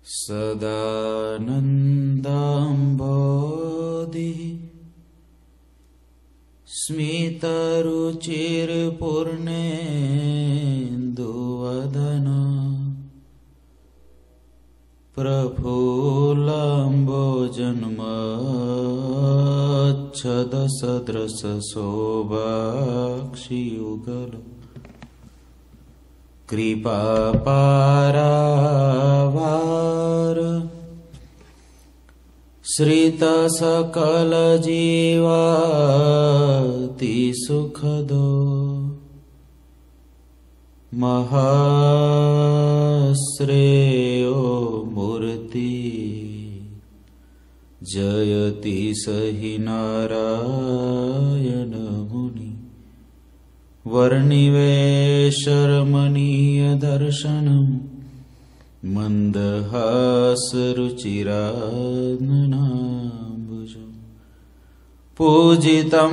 सदानन्दाम्बोधिः स्मितरुचिर्पूर्णेन्दुवदना प्रफुल्लाम्बोजन्मच्छदसदृशशोभाक्षियुगल कृपापारावार श्रितसकलजीवाति सुखदो महाश्रेयो मूर्ति जयति सहि नारायण मुनि वर्णिवेशरमणीय दर्शनम् मन्दहासरुचिराननाम्बुजम् पूजितं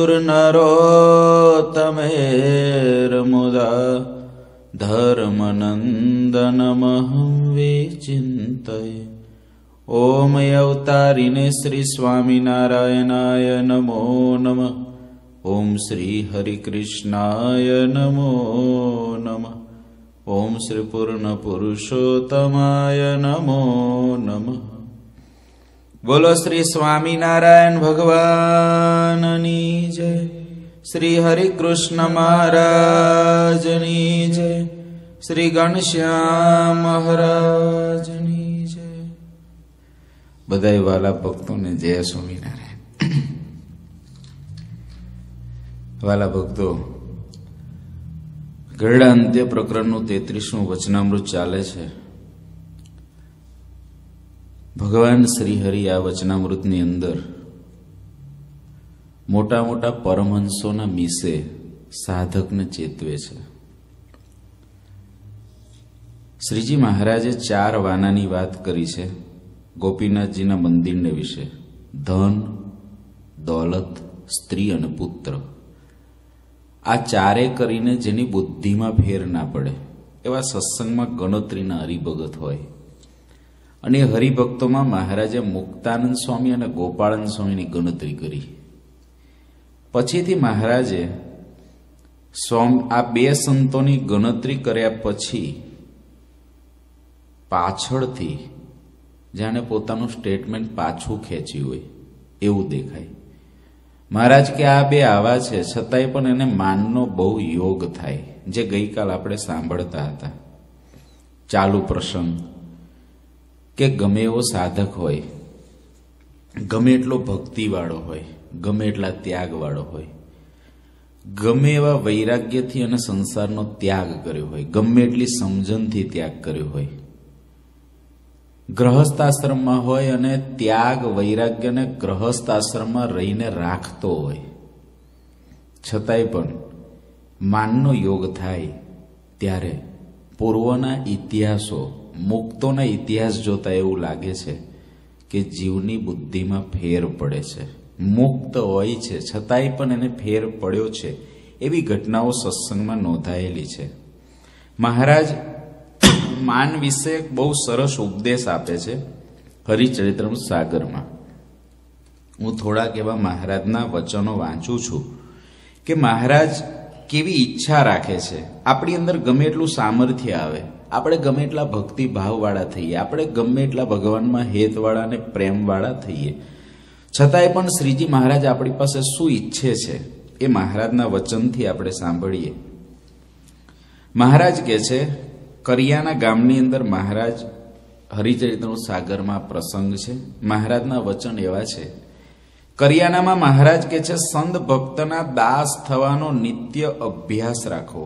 सुरनरोत्तमैर्मुदा धर्मनन्दनमहं विचिन्तये। ॐ अवतारिणे श्री स्वामिनारायणाय नमो नमः। ॐ श्री हरिकृष्णाय नमो नमः। ॐ श्री पूर्ण पुरुषोत्तमाय नमो नमः। बोलो श्री स्वामिनारायण भगवाननी जय। श्री हरिकृष्ण महाराजनी जय। श्री घनश्याम महाराजनी जय। बधाई वाला भक्तों ने जय स्वामिनारायण। वाला भक्तों, ગરડા અંત્ય પ્રકરણનું 33મું વચનામૃત ચાલે છે। ભગવાન શ્રીહરિ આ વચનામૃતની અંદર મોટા મોટા પરમહંસોના મીસે સાધકને ચેતવે છે। શ્રીજી મહારાજે 4 વાનાની વાત કરી છે ગોપીનાથજીના મંદિરને વિશે, ધન, દોલત, સ્ત્રી અને પુત્ર। આ ચારે કરીને જેની બુદ્ધિમાં ફેર ના પડે એવા સત્સંગમાં ગણતરીના હરિભગત હોય। અને એ હરિભક્તોમાં મહારાજે મુક્તાનંદ સ્વામી અને ગોપાળાનંદ સ્વામીની ગણતરી કરી। પછીથી મહારાજે આ 2 સંતોની ગણતરી કર્યા પછી પાછળથી જાણે પોતાનું સ્ટેટમેન્ટ પાછું ખેંચ્યું હોય એવું દેખાય। મહારાજ કે આ 2 આવા છે છતાંય પણ એને માનનો બહુ યોગ થાય, જે ગઈકાલ આપણે સાંભળતા હતા। ચાલુ પ્રસંગ કે ગમે એવો સાધક હોય, ગમે એટલો ભક્તિવાળો હોય, ગમે એટલા ત્યાગવાળો હોય, ગમે એવા વૈરાગ્યથી અને સંસારનો ત્યાગ કર્યો હોય, ગમે એટલી સમજણથી ત્યાગ કર્યો હોય, ગ્રહસ્થાશ્રમમાં હોય અને ત્યાગ વૈરાગ્યને ગ્રહસ્થાશ્રમમાં રહીને રાખતો હોય, છતાંય પણ માનનો યોગ થાય ત્યારે પૂર્વના ઇતિહાસો, મુક્તોના ઇતિહાસ જોતા એવું લાગે છે કે જીવની બુદ્ધિમાં ફેર પડે છે। મુક્ત હોય છે છતાંય પણ એને ફેર પડ્યો છે એવી ઘટનાઓ સત્સંગમાં નોંધાયેલી છે। મહારાજ માન વિશે બહુ સરસ ઉપદેશ આપે છે હરિચરિત્રમૃત સાગરમાં। હું થોડાક એવા મહારાજના વચનો વાંચું છું કે મહારાજ કેવી ઈચ્છા રાખે છે। આપણી અંદર ગમે એટલું સામર્થ્ય આવે, આપણે ગમે એટલા ભક્તિ ભાવવાળા થઈએ, આપણે ગમે એટલા ભગવાનમાં હેતવાળા અને પ્રેમવાળા થઈએ, છતાંય પણ શ્રીજી મહારાજ આપણી પાસે શું ઈચ્છે છે એ મહારાજના વચનથી આપણે સાંભળીએ। મહારાજ કહે છે, કરિયાના ગામની અંદર મહારાજ હરિચરિત્રમૃત સાગરમાં પ્રસંગ છે। મહારાજના વચન એવા છે, કરિયાનામાં મહારાજ કહે છે, સંત ભક્તના દાસ થવાનો નિત્ય અભ્યાસ રાખો,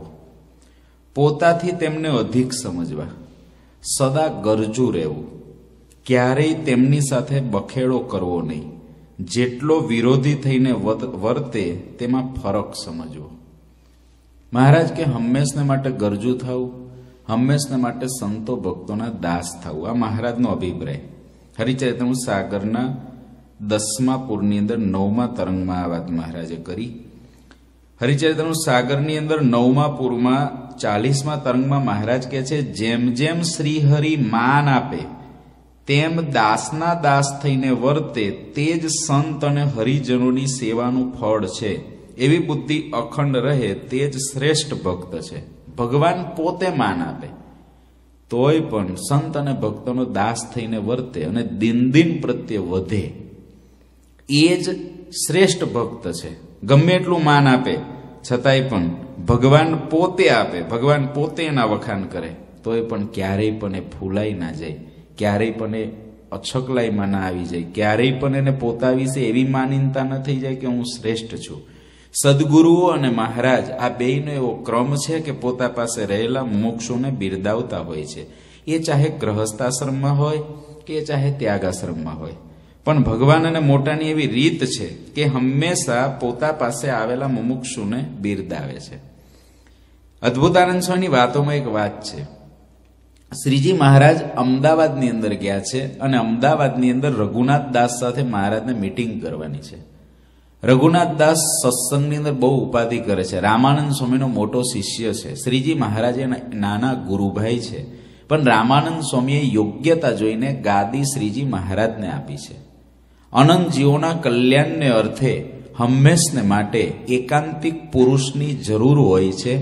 પોતાથી તેમને અધિક સમજવા, સદા ગરજુ રહેવું, ક્યારેય તેમની સાથે બખેડો કરવો નહીં, જેટલો વિરોધી થઈને વર્તે તેમાં ફરક સમજવો। મહારાજ કે હંમેશને માટે ગરજુ થવું, હંમેશને માટે સંતો ભક્તોના દાસ થવું, આ મહારાજનો અભિપ્રાય। હરિચરિત્રમૃત સાગરના 10મા પૂરની અંદર 9મા તરંગમાં આ વાત મહારાજે કરી। હરિચરિત્રમૃત સાગરની અંદર 9મા પૂરમાં 40મા તરંગમાં મહારાજ કહે છે, જેમ જેમ શ્રીહરિ માન આપે તેમ દાસના દાસ થઈને વર્તે તે જ સંત અને હરિજનોની સેવાનું ફળ છે. એવી બુદ્ધિ અખંડ રહે તે જ શ્રેષ્ઠ ભક્ત છે. ભગવાન પોતે માન આપે તોય પણ સંત અને ભક્તોનો દાસ થઈને વર્તે અને દિન પ્રત્યે વધે એ જ શ્રેષ્ઠ ભક્ત છે. ગમે એટલું માન આપે છતાંય પણ ભગવાન પોતે આપે, ભગવાન પોતે એના વખાણ કરે તોય પણ ક્યારેય પણ એ ફૂલાઈ ના જાય, ક્યારેય પણ એ અછકલાઈમાં ના આવી જાય, ક્યારેય પણ એને પોતા વિશે એવી માનીનતા ન થઈ જાય કે હું શ્રેષ્ઠ છું. સદગુરુઓ અને મહારાજ આ બેયનો એવો ક્રમ છે કે પોતા પાસે રહેલા મોક્ષોને બિરદાવતા હોય છે. એ ચાહે ગ્રહસ્થાશ્રમમાં હોય કે ચાહે ત્યાગાશ્રમમાં હોય, પણ ભગવાન અને મોટાની એવી રીત છે કે હંમેશા પોતા પાસે આવેલા મુમુક્ષુને બિરદાવે છે. અદ્ભુતાનંદ સ્વામીની વાતોમાં એક વાત છે. શ્રીજી મહારાજ અમદાવાદની અંદર ગયા છે અને અમદાવાદની અંદર રઘુનાથ દાસ સાથે મહારાજને મીટિંગ કરવાની છે. રઘુનાથ દાસ સત્સંગની અંદર બહુ ઉપાધિ કરે છે. રામાનંદ સ્વામીનો મોટો શિષ્ય છે. શ્રીજી મહારાજ એના નાના ગુરુભાઈ છે, પણ રામાનંદ સ્વામીએ યોગ્યતા જોઈને ગાદી શ્રીજી મહારાજને આપી છે. અનંત જીવોના કલ્યાણને અર્થે હંમેશને માટે એકાંતિક પુરુષની જરૂર હોય છે.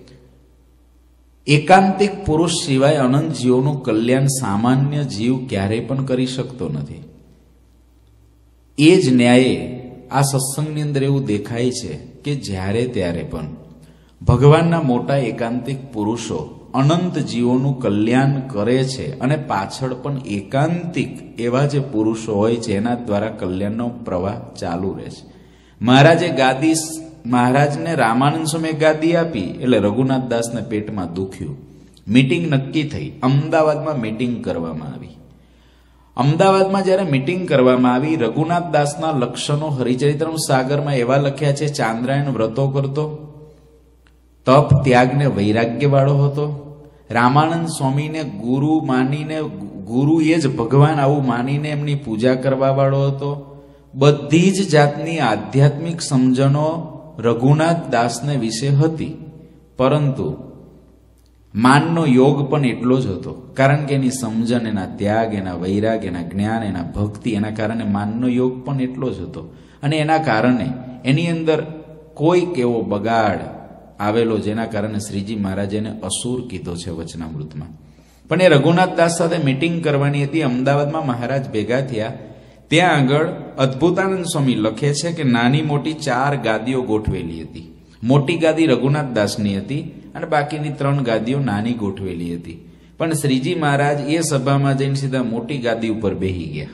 એકાંતિક પુરુષ સિવાય અનંત જીવોનું કલ્યાણ સામાન્ય જીવ ક્યારેય પણ કરી શકતો નથી. એ જ ન્યાયે આ સત્સંગની અંદર એવું દેખાય છે કે જ્યારે ત્યારે પણ ભગવાનના મોટા એકાંતિક પુરુષો અનંત જીવોનું કલ્યાણ કરે છે અને પાછળ પણ એકાંતિક એવા જે પુરુષો હોય છે એના દ્વારા કલ્યાણનો પ્રવાહ ચાલુ રહે છે. મહારાજને રામાનંદ સ્વામીએ ગાદી આપી એટલે રઘુનાથ દાસને પેટમાં દુખ્યું. મીટિંગ નક્કી થઈ. અમદાવાદમાં મીટિંગ કરવામાં આવી. અમદાવાદમાં જ્યારે મીટિંગ કરવામાં આવી, રઘુનાથ દાસના લક્ષણો હરિચરિત્રમ સાગરમાં એવા લખ્યા છે. ચાંદ્રાયણ વ્રતો કરતો, તપ ત્યાગને વૈરાગ્ય વાળો હતો. રામાનંદ સ્વામીને ગુરુ માનીને, ગુરુ એ જ ભગવાન આવું માનીને એમની પૂજા કરવા વાળો હતો. બધી જ જાતની આધ્યાત્મિક સમજણો રઘુનાથ દાસને વિશે હતી, પરંતુ માનનો યોગ પણ એટલો જ હતો. કારણ કે એની સમજણ, એના ત્યાગ, એના વૈરાગ, એના જ્ઞાન, એના ભક્તિ, એના કારણે માનનો યોગ પણ એટલો જ હતો. અને એના કારણે એની અંદર કોઈક એવો બગાડ આવેલો જેના કારણે શ્રીજી મહારાજે એને અસુર કીધો છે વચનામૃતમાં. પણ એ રઘુનાથ દાસ સાથે મીટિંગ કરવાની હતી. અમદાવાદમાં મહારાજ ભેગા થયા. ત્યાં આગળ અદ્ભુતાનંદ સ્વામી લખે છે કે નાની મોટી 4 ગાદીઓ ગોઠવેલી હતી. મોટી ગાદી રઘુનાથ દાસની હતી અને બાકીની 3 ગાદીઓ નાની ગોઠવેલી હતી. પણ શ્રીજી મહારાજ એ સભામાં જઈને સીધા મોટી ગાદી ઉપર બેસી ગયા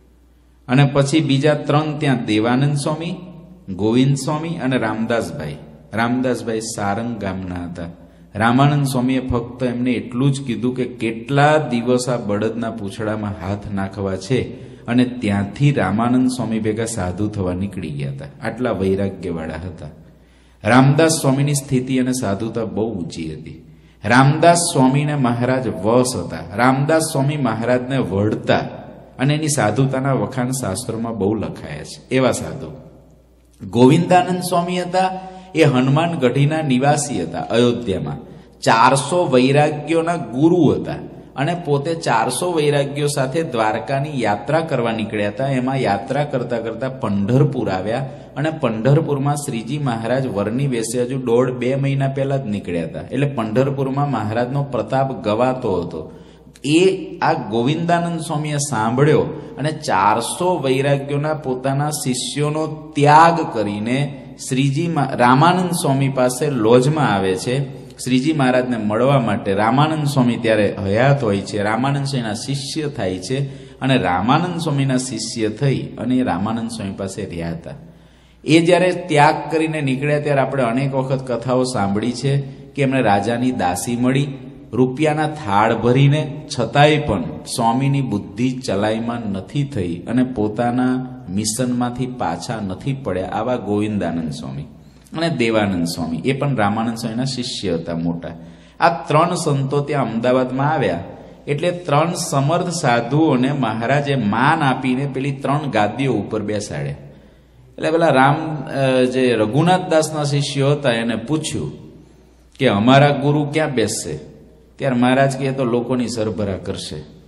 અને પછી બીજા 3 ત્યાં દેવાનંદ સ્વામી, ગોવિંદ સ્વામી અને રામદાસભાઈ. રામદાસભાઈ સારંગ ગામના હતા. રામાનંદ સ્વામીએ ફક્ત એમને એટલું જ કીધું કે કેટલા દિવસ આ બળદના પૂંછડામાં હાથ નાખવા છે, અને ત્યાંથી રામાનંદ સ્વામી ભેગા સાધુ થવા નીકળી ગયા હતા. આટલા વૈરાગ્યવાળા હતા. રામદાસ સ્વામીની સ્થિતિ અને સાધુતા બહુ ઊંચી હતી. રામદાસ સ્વામીને મહારાજ વશ હતા. રામદાસ સ્વામી મહારાજને વઢતા અને એની સાધુતાના વખાણ શાસ્ત્રોમાં બહુ લખાયા છે. એવા સાધુ. ગોવિંદાનંદ સ્વામી હતા. એ હનુમાન ગઢીના નિવાસી હતા અયોધ્યામાં. 400 વૈરાગ્યોના ગુરુ હતા અને પોતે 400 વૈરાગ્યો સાથે દ્વારકાની યાત્રા કરવા નીકળ્યા હતા. એમાં યાત્રા કરતા કરતા પંઢરપુર આવ્યા અને પંઢરપુરમાં શ્રીજી મહારાજ વરની વેસે હજુ 1.5-2 મહિના પહેલા જ નીકળ્યા હતા. એટલે પંઢરપુરમાં મહારાજનો પ્રતાપ ગવાતો હતો. એ આ ગોવિંદાનંદ સ્વામીએ સાંભળ્યો અને 400 વૈરાગ્યોના પોતાના શિષ્યોનો ત્યાગ કરીને શ્રીજી રામાનંદ સ્વામી પાસે લોજમાં આવે છે શ્રીજી મહારાજને મળવા માટે. રામાનંદ સ્વામી ત્યારે હયાત હોય છે. રામાનંદ સ્વામીના શિષ્ય થાય છે અને રામાનંદ સ્વામીના શિષ્ય થઈ અને રામાનંદ સ્વામી પાસે રહ્યા હતા. એ જ્યારે ત્યાગ કરીને નીકળ્યા ત્યારે આપણે અનેક વખત કથાઓ સાંભળી છે કે એમને રાજાની દાસી મળી, રૂપિયાના થાળ ભરીને, છતાંય પણ સ્વામીની બુદ્ધિ ચલાયમાન નથી થઈ અને પોતાના મિશનમાંથી પાછા નથી પડ્યા. આવા ગોવિંદાનંદ સ્વામી અને દેવાનંદ સ્વામી, એ પણ રામાનંદ સ્વામીના શિષ્ય હતા મોટા. આ 3 સંતો ત્યાં અમદાવાદમાં આવ્યા એટલે 3 સમર્થ સાધુઓને મહારાજે માન આપીને પેલી 3 ગાદીઓ ઉપર બેસાડ્યા. એટલે પેલા જે રઘુનાથ દાસના શિષ્યો હતા એને પૂછ્યું કે અમારા ગુરુ ક્યાં બેસશે? ત્યારે મહારાજ કહે તો લોકોની સરભરા કરશે.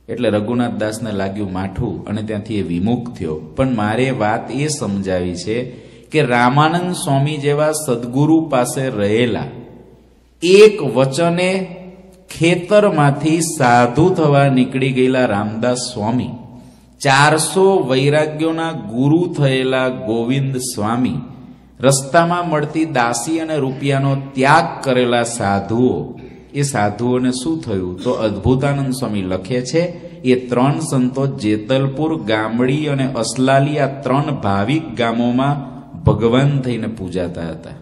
એટલે રઘુનાથ દાસને લાગ્યું માઠું અને ત્યાંથી એ વિમુખ થયો. પણ મારે વાત એ સમજાવી છે કે રામાનંદ સ્વામી જેવા સદગુરુ પાસે રહેલા એક વચને ખેતરમાંથી સાધુ થવા નીકળી ગયેલા રામદાસ સ્વામી, 400 વૈરાગ્યોના ગુરુ થયેલા ગોવિંદ સ્વામી, રસ્તામાં મળતી દાસી અને રૂપિયાનો ત્યાગ કરેલા સાધુઓ, એ સાધુઓને શું થયું? તો અદ્ભુતાનંદ સ્વામી લખે છે એ 3 સંતો જેતલપુર, ગામડી અને અસલાલી, આ 3 ભાવિક ગામોમાં ભગવાન થઈને પૂજાતા હતા.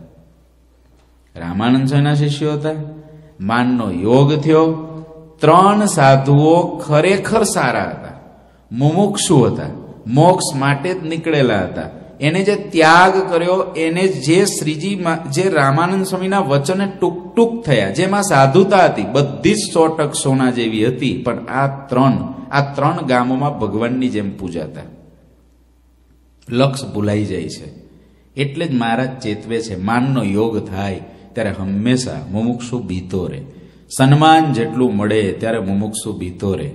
રામાનંદ સ્વામીના શિષ્યો હતા. માનનો યોગ થયો. 3 સાધુઓ ખરેખર સારા હતા, મુમુક્ષુ હતા, મોક્ષ માટે જ નીકળેલા હતા. એને જે ત્યાગ કર્યો, એને જે શ્રીજી જે રામાનંદ સ્વામીના વચને ટૂંક ટૂંક થયા, જેમાં સાધુતા હતી, બધી જ 100% સોના જેવી હતી. પણ આ 3 ગામોમાં ભગવાનની જેમ પૂજાતા. લક્ષ ભૂલાઈ જાય છે. એટલે જ મહારાજ ચેતવે છે, માનનો યોગ થાય ત્યારે હંમેશા મુમુક્ષુ બીતો રહે. સન્માન જેટલું મળે ત્યારે મુમુક્ષુ બીતો રહે.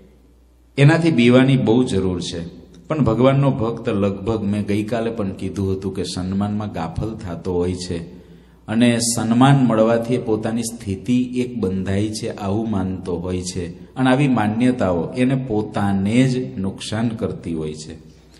એનાથી બીવાની બહુ જરૂર છે. પણ ભગવાનનો ભક્ત લગભગ મેં ગઈકાલે પણ કીધું હતું કે સન્માનમાં ગાફલ થતો હોય છે અને સન્માન મળવાથી પોતાની સ્થિતિ એક બંધાઈ છે આવું માનતો હોય છે. અને આવી માન્યતાઓ એને પોતાને જ નુકસાન કરતી હોય છે.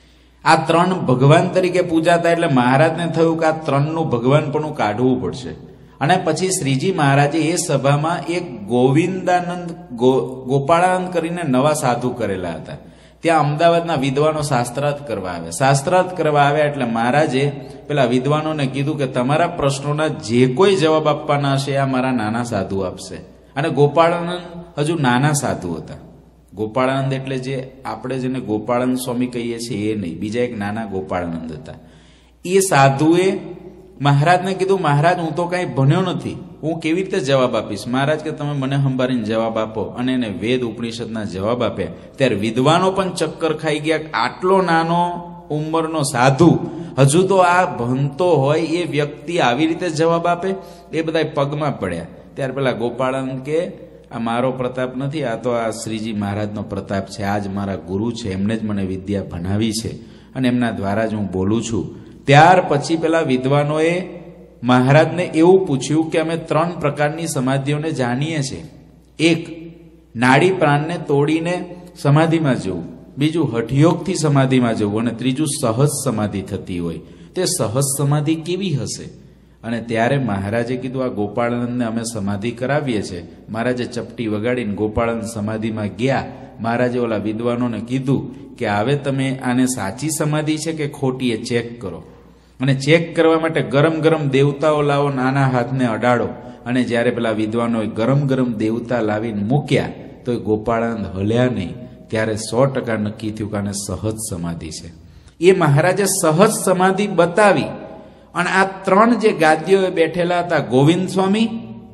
આ 3 ભગવાન તરીકે પૂજાતા એટલે મહારાજને થયું કે આ 3નું ભગવાનપણું કાઢવું પડશે. અને પછી શ્રીજી મહારાજે એ સભામાં એક ગોવિંદાનંદ ગોપાળાનંદ કરીને નવા સાધુ કરેલા હતા. ત્યાં અમદાવાદના વિદ્વાનો શાસ્ત્રાર્થ કરવા આવ્યા. શાસ્ત્રાર્થ કરવા આવ્યા એટલે મહારાજે પેલા વિદ્વાનોને કીધું કે તમારા પ્રશ્નોના જે કોઈ જવાબ આપવાના હશે આ મારા નાના સાધુ આપશે. અને ગોપાળાનંદ હજુ નાના સાધુ હતા. ગોપાળાનંદ એટલે જે આપણે જેને ગોપાળાનંદ સ્વામી કહીએ છીએ એ નહીં, બીજા એક નાના ગોપાળાનંદ હતા. એ સાધુએ મહારાજને કીધું, મહારાજ હું તો કાંઈ ભણ્યો નથી, હું કેવી રીતે જવાબ આપીશ? મહારાજ કે તમે મને સંભાળીને જવાબ આપો. અને એને વેદ ઉપનિષદના જવાબ આપ્યા. ત્યારે વિદ્વાનો પણ ચક્કર ખાઈ ગયા. આટલો નાનો ઉંમરનો સાધુ, હજુ તો આ ભણતો હોય એ વ્યક્તિ આવી રીતે જવાબ આપે? એ બધા પગમાં પડ્યા. ત્યારે પેલા ગોપાળાનંદ કે આ મારો પ્રતાપ નથી, આ તો આ શ્રીજી મહારાજનો પ્રતાપ છે. આજ મારા ગુરુ છે, એમને જ મને વિદ્યા ભણાવી છે અને એમના દ્વારા જ હું બોલું છું. ત્યાર પછી પેલા વિદ્વાનોએ મહારાજને એવું પૂછ્યું કે અમે 3 પ્રકારની સમાધિઓને જાણીએ છીએ. એક, નાડી પ્રાણને તોડીને સમાધિમાં જવું. બીજું, હઠયોગથી સમાધિમાં જવું. અને ત્રીજું, સહજ સમાધિ થતી હોય. તે સહજ સમાધિ કેવી હશે? અને ત્યારે મહારાજે કીધું, આ ગોપાળાનંદને અમે સમાધિ કરાવીએ છીએ. મહારાજે ચપટી વગાડીને ગોપાળાનંદ સમાધિમાં ગયા. મહારાજે ઓલા વિદ્વાનોને કીધું કે હવે તમે આને સાચી સમાધિ છે કે ખોટી એ ચેક કરો. અને ચેક કરવા માટે ગરમ ગરમ દેવતાઓ લાવો, નાના હાથને અડાડો. અને જ્યારે પેલા વિદ્વાનોએ ગરમ ગરમ દેવતા લાવીને મૂક્યા તો એ ગોપાળાનંદ હલ્યા નહીં. ત્યારે 100% નક્કી થયું કે આને સહજ સમાધિ છે. એ મહારાજે સહજ સમાધિ બતાવી. અને આ 3 જે ગાદીઓએ બેઠેલા હતા, ગોવિંદ સ્વામી,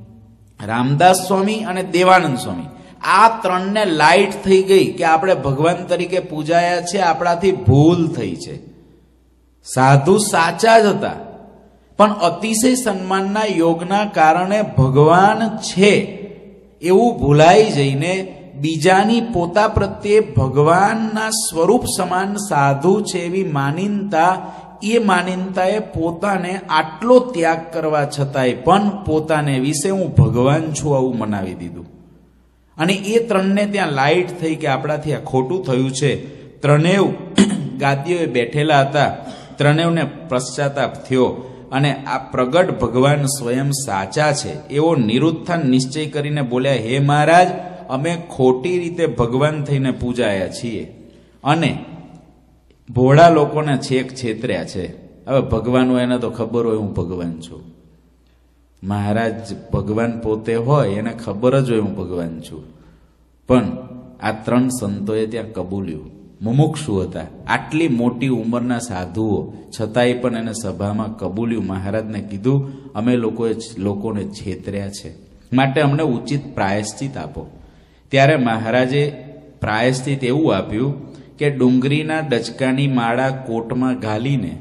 રામદાસ સ્વામી અને દેવાનંદ સ્વામી, આ 3ને લાઈટ થઈ ગઈ કે આપણે ભગવાન તરીકે પૂજાયા છે, આપણાથી ભૂલ થઈ છે. સાધુ સાચા જ હતા, પણ અતિશય સન્માનના યોગના કારણે ભગવાન છે એવું ભૂલાઈ જઈને બીજાની પોતા પ્રત્યે ભગવાનના સ્વરૂપ સમાન સાધુ છે એવી માનીનતા, એ માનીનતાએ પોતાને આટલો ત્યાગ કરવા છતાંય પણ પોતાને વિશે હું ભગવાન છું આવું મનાવી દીધું. અને એ 3ને ત્યાં લાઈટ થઈ કે આપણાથી આ ખોટું થયું છે. 3 ગાદીઓએ બેઠેલા હતા. 3ને પશ્ચાતાપ થયો અને આ પ્રગટ ભગવાન સ્વયં સાચા છે એવો નિરુત્થાન નિશ્ચય કરીને બોલ્યા, હે મહારાજ, અમે ખોટી રીતે ભગવાન થઈને પૂજાયા છીએ અને ભોળા લોકોને છેક છેતર્યા છે. હવે ભગવાન હોય એને તો ખબર હોય હું ભગવાન છું. મહારાજ ભગવાન પોતે હોય એને ખબર જ હોય હું ભગવાન છું. પણ આ 3 સંતોએ ત્યાં કબૂલ્યું. મુમુક્ષુ હતા, આટલી મોટી ઉંમરના સાધુઓ, છતાંય પણ એને સભામાં કબૂલ્યું. મહારાજને કીધું, અમે લોકોને છેતર્યા છે, માટે અમને ઉચિત પ્રાયશ્ચિત આપો. ત્યારે મહારાજે પ્રાયશ્ચિત એવું આપ્યું કે ડુંગળીના ડચકાની માળા કોટમાં ઘાલીને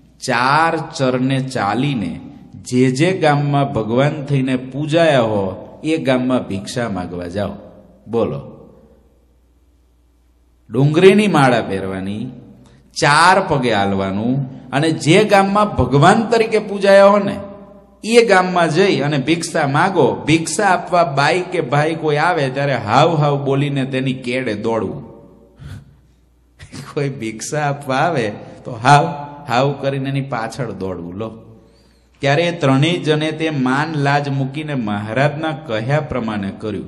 4 ચરને ચાલીને જે ગામમાં ભગવાન થઈને પૂજાયા હો એ ગામમાં ભિક્ષા માગવા જાઓ. બોલો, ડુંગળીની માળા પહેરવાની, 4 પગે હાલવાનું, અને જે ગામમાં ભગવાન તરીકે પૂજાયા હો ને એ ગામમાં જઈ અને ભિક્ષા માગો. ભિક્ષા આપવા બાઈ કે ભાઈ કોઈ આવે ત્યારે હાવ હાવ બોલીને તેની કેડે દોડવું. કોઈ ભિક્ષા આપવા આવે તો હાવ હાવ કરીને એની પાછળ દોડવું. લો, ત્યારે એ ત્રણેય જણે તે માન લાજ મૂકીને મહારાજના કહ્યા પ્રમાણે કર્યું.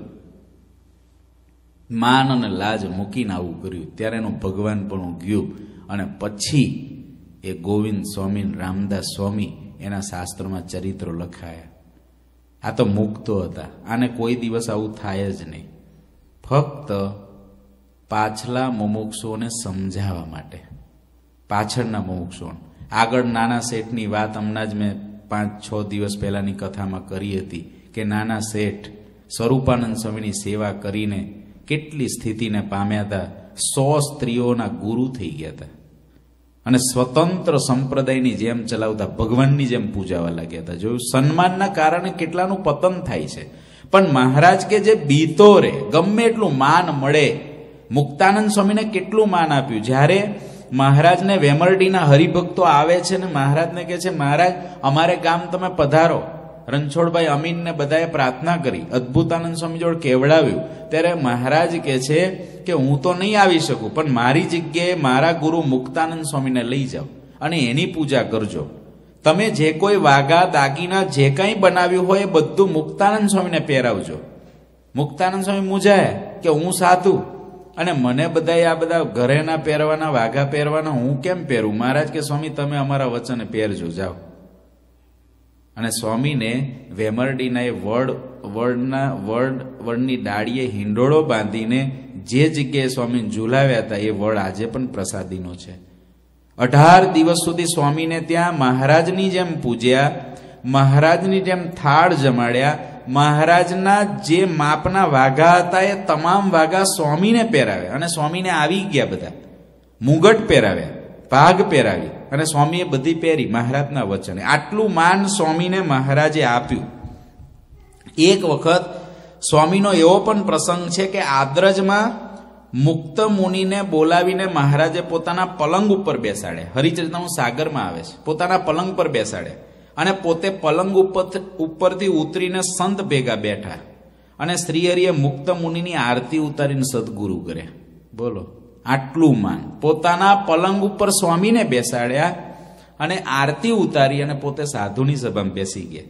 માન અને લાજ મૂકીને આવું કર્યું ત્યારે એનું ભગવાન પણ ગયું. અને પછી એ ગોવિંદ સ્વામી, રામદાસ સ્વામી એના શાસ્ત્રોમાં ચરિત્રો લખાયા. આ તો મુક્તો હતા. આને કોઈ દિવસ આવું થાય જ નહીં. ફક્ત પાછલા મુમુક્ષુઓને સમજાવવા માટે, પાછળના મુમુક્ષુઓને. આગળ નાના શેઠની વાત હમણાં જ મેં 5-6 દિવસ પહેલાની કથામાં કરી હતી કે નાના શેઠ સ્વરૂપાનંદ સ્વામીની સેવા કરીને કેટલી સ્થિતિને પામ્યા હતા. 100 સ્ત્રીઓના ગુરુ થઈ ગયા હતા અને સ્વતંત્ર સંપ્રદાયની જેમ ચલાવતા, ભગવાનની જેમ પૂજાવા લાગ્યા હતા. જોયું, સન્માનના કારણે કેટલાનું પતન થાય છે. પણ મહારાજ કે જે બીતો રે, ગમે એટલું માન મળે. મુક્તાનંદ સ્વામીને કેટલું માન આપ્યું. જ્યારે મહારાજને વેમરડીના હરિભક્તો આવે છે ને મહારાજને કહે છે, મહારાજ અમારે ગામ તમે પધારો. રણછોડભાઈ અમીનને બધાએ પ્રાર્થના કરી, અદ્ભુતાનંદ સ્વામી જોડે કેવડાવ્યું. ત્યારે મહારાજ કહે છે કે હું તો નહીં આવી શકું, પણ મારી જગ્યાએ મારા ગુરુ મુક્તાનંદ સ્વામીને લઈ જાઓ અને એની પૂજા કરજો. તમે જે કોઈ વાઘા દાગીના જે કંઈ બનાવ્યું હોય એ બધું મુક્તાનંદ સ્વામીને પહેરાવજો. મુક્તાનંદ સ્વામી મૂંઝાયા કે હું સાધુ અને મને બધાએ આ બધા ઘરેના પહેરવાના, વાઘા પહેરવાના, હું કેમ પહેરું? મહારાજ કે સ્વામી તમે અમારા વચને પહેરજો, જાઓ. અને સ્વામીને વેમરડીના એ વડની ડાળીએ હિંડોળો બાંધીને જે જગ્યાએ સ્વામીને ઝુલાવ્યા હતા એ વડ આજે પણ પ્રસાદીનો છે. 18 દિવસ સુધી સ્વામીને ત્યાં મહારાજની જેમ પૂજ્યા, મહારાજની જેમ થાળ જમાડ્યા. મહારાજના જે માપના વાઘા હતા એ તમામ વાઘા સ્વામીને પહેરાવ્યા અને સ્વામીને આવી ગયા બધા. મુગટ પહેરાવ્યા, ભાગ પહેરાવી અને સ્વામીએ બધી પહેરી મહારાજના વચને. આટલું માન સ્વામીને મહારાજે આપ્યું. એક વખત સ્વામીનો એવો પણ પ્રસંગ છે કે આદ્રજમાં મુક્ત મુનિને બોલાવીને મહારાજે પોતાના પલંગ ઉપર બેસાડ્યા. હરિચરિતામૃત સાગરમાં આવે છે. પોતાના પલંગ પર બેસાડ્યા અને પોતે પલંગ ઉપરથી ઉતરીને સંત ભેગા બેઠા અને શ્રીહરિએ મુક્ત મુનિની આરતી ઉતારીને સદગુરુ કર્યા. બોલો, આટલું માન. પોતાના પલંગ ઉપર સ્વામીને બેસાડ્યા અને આરતી ઉતારી અને પોતે સાધુની સભામાં બેસી ગયા.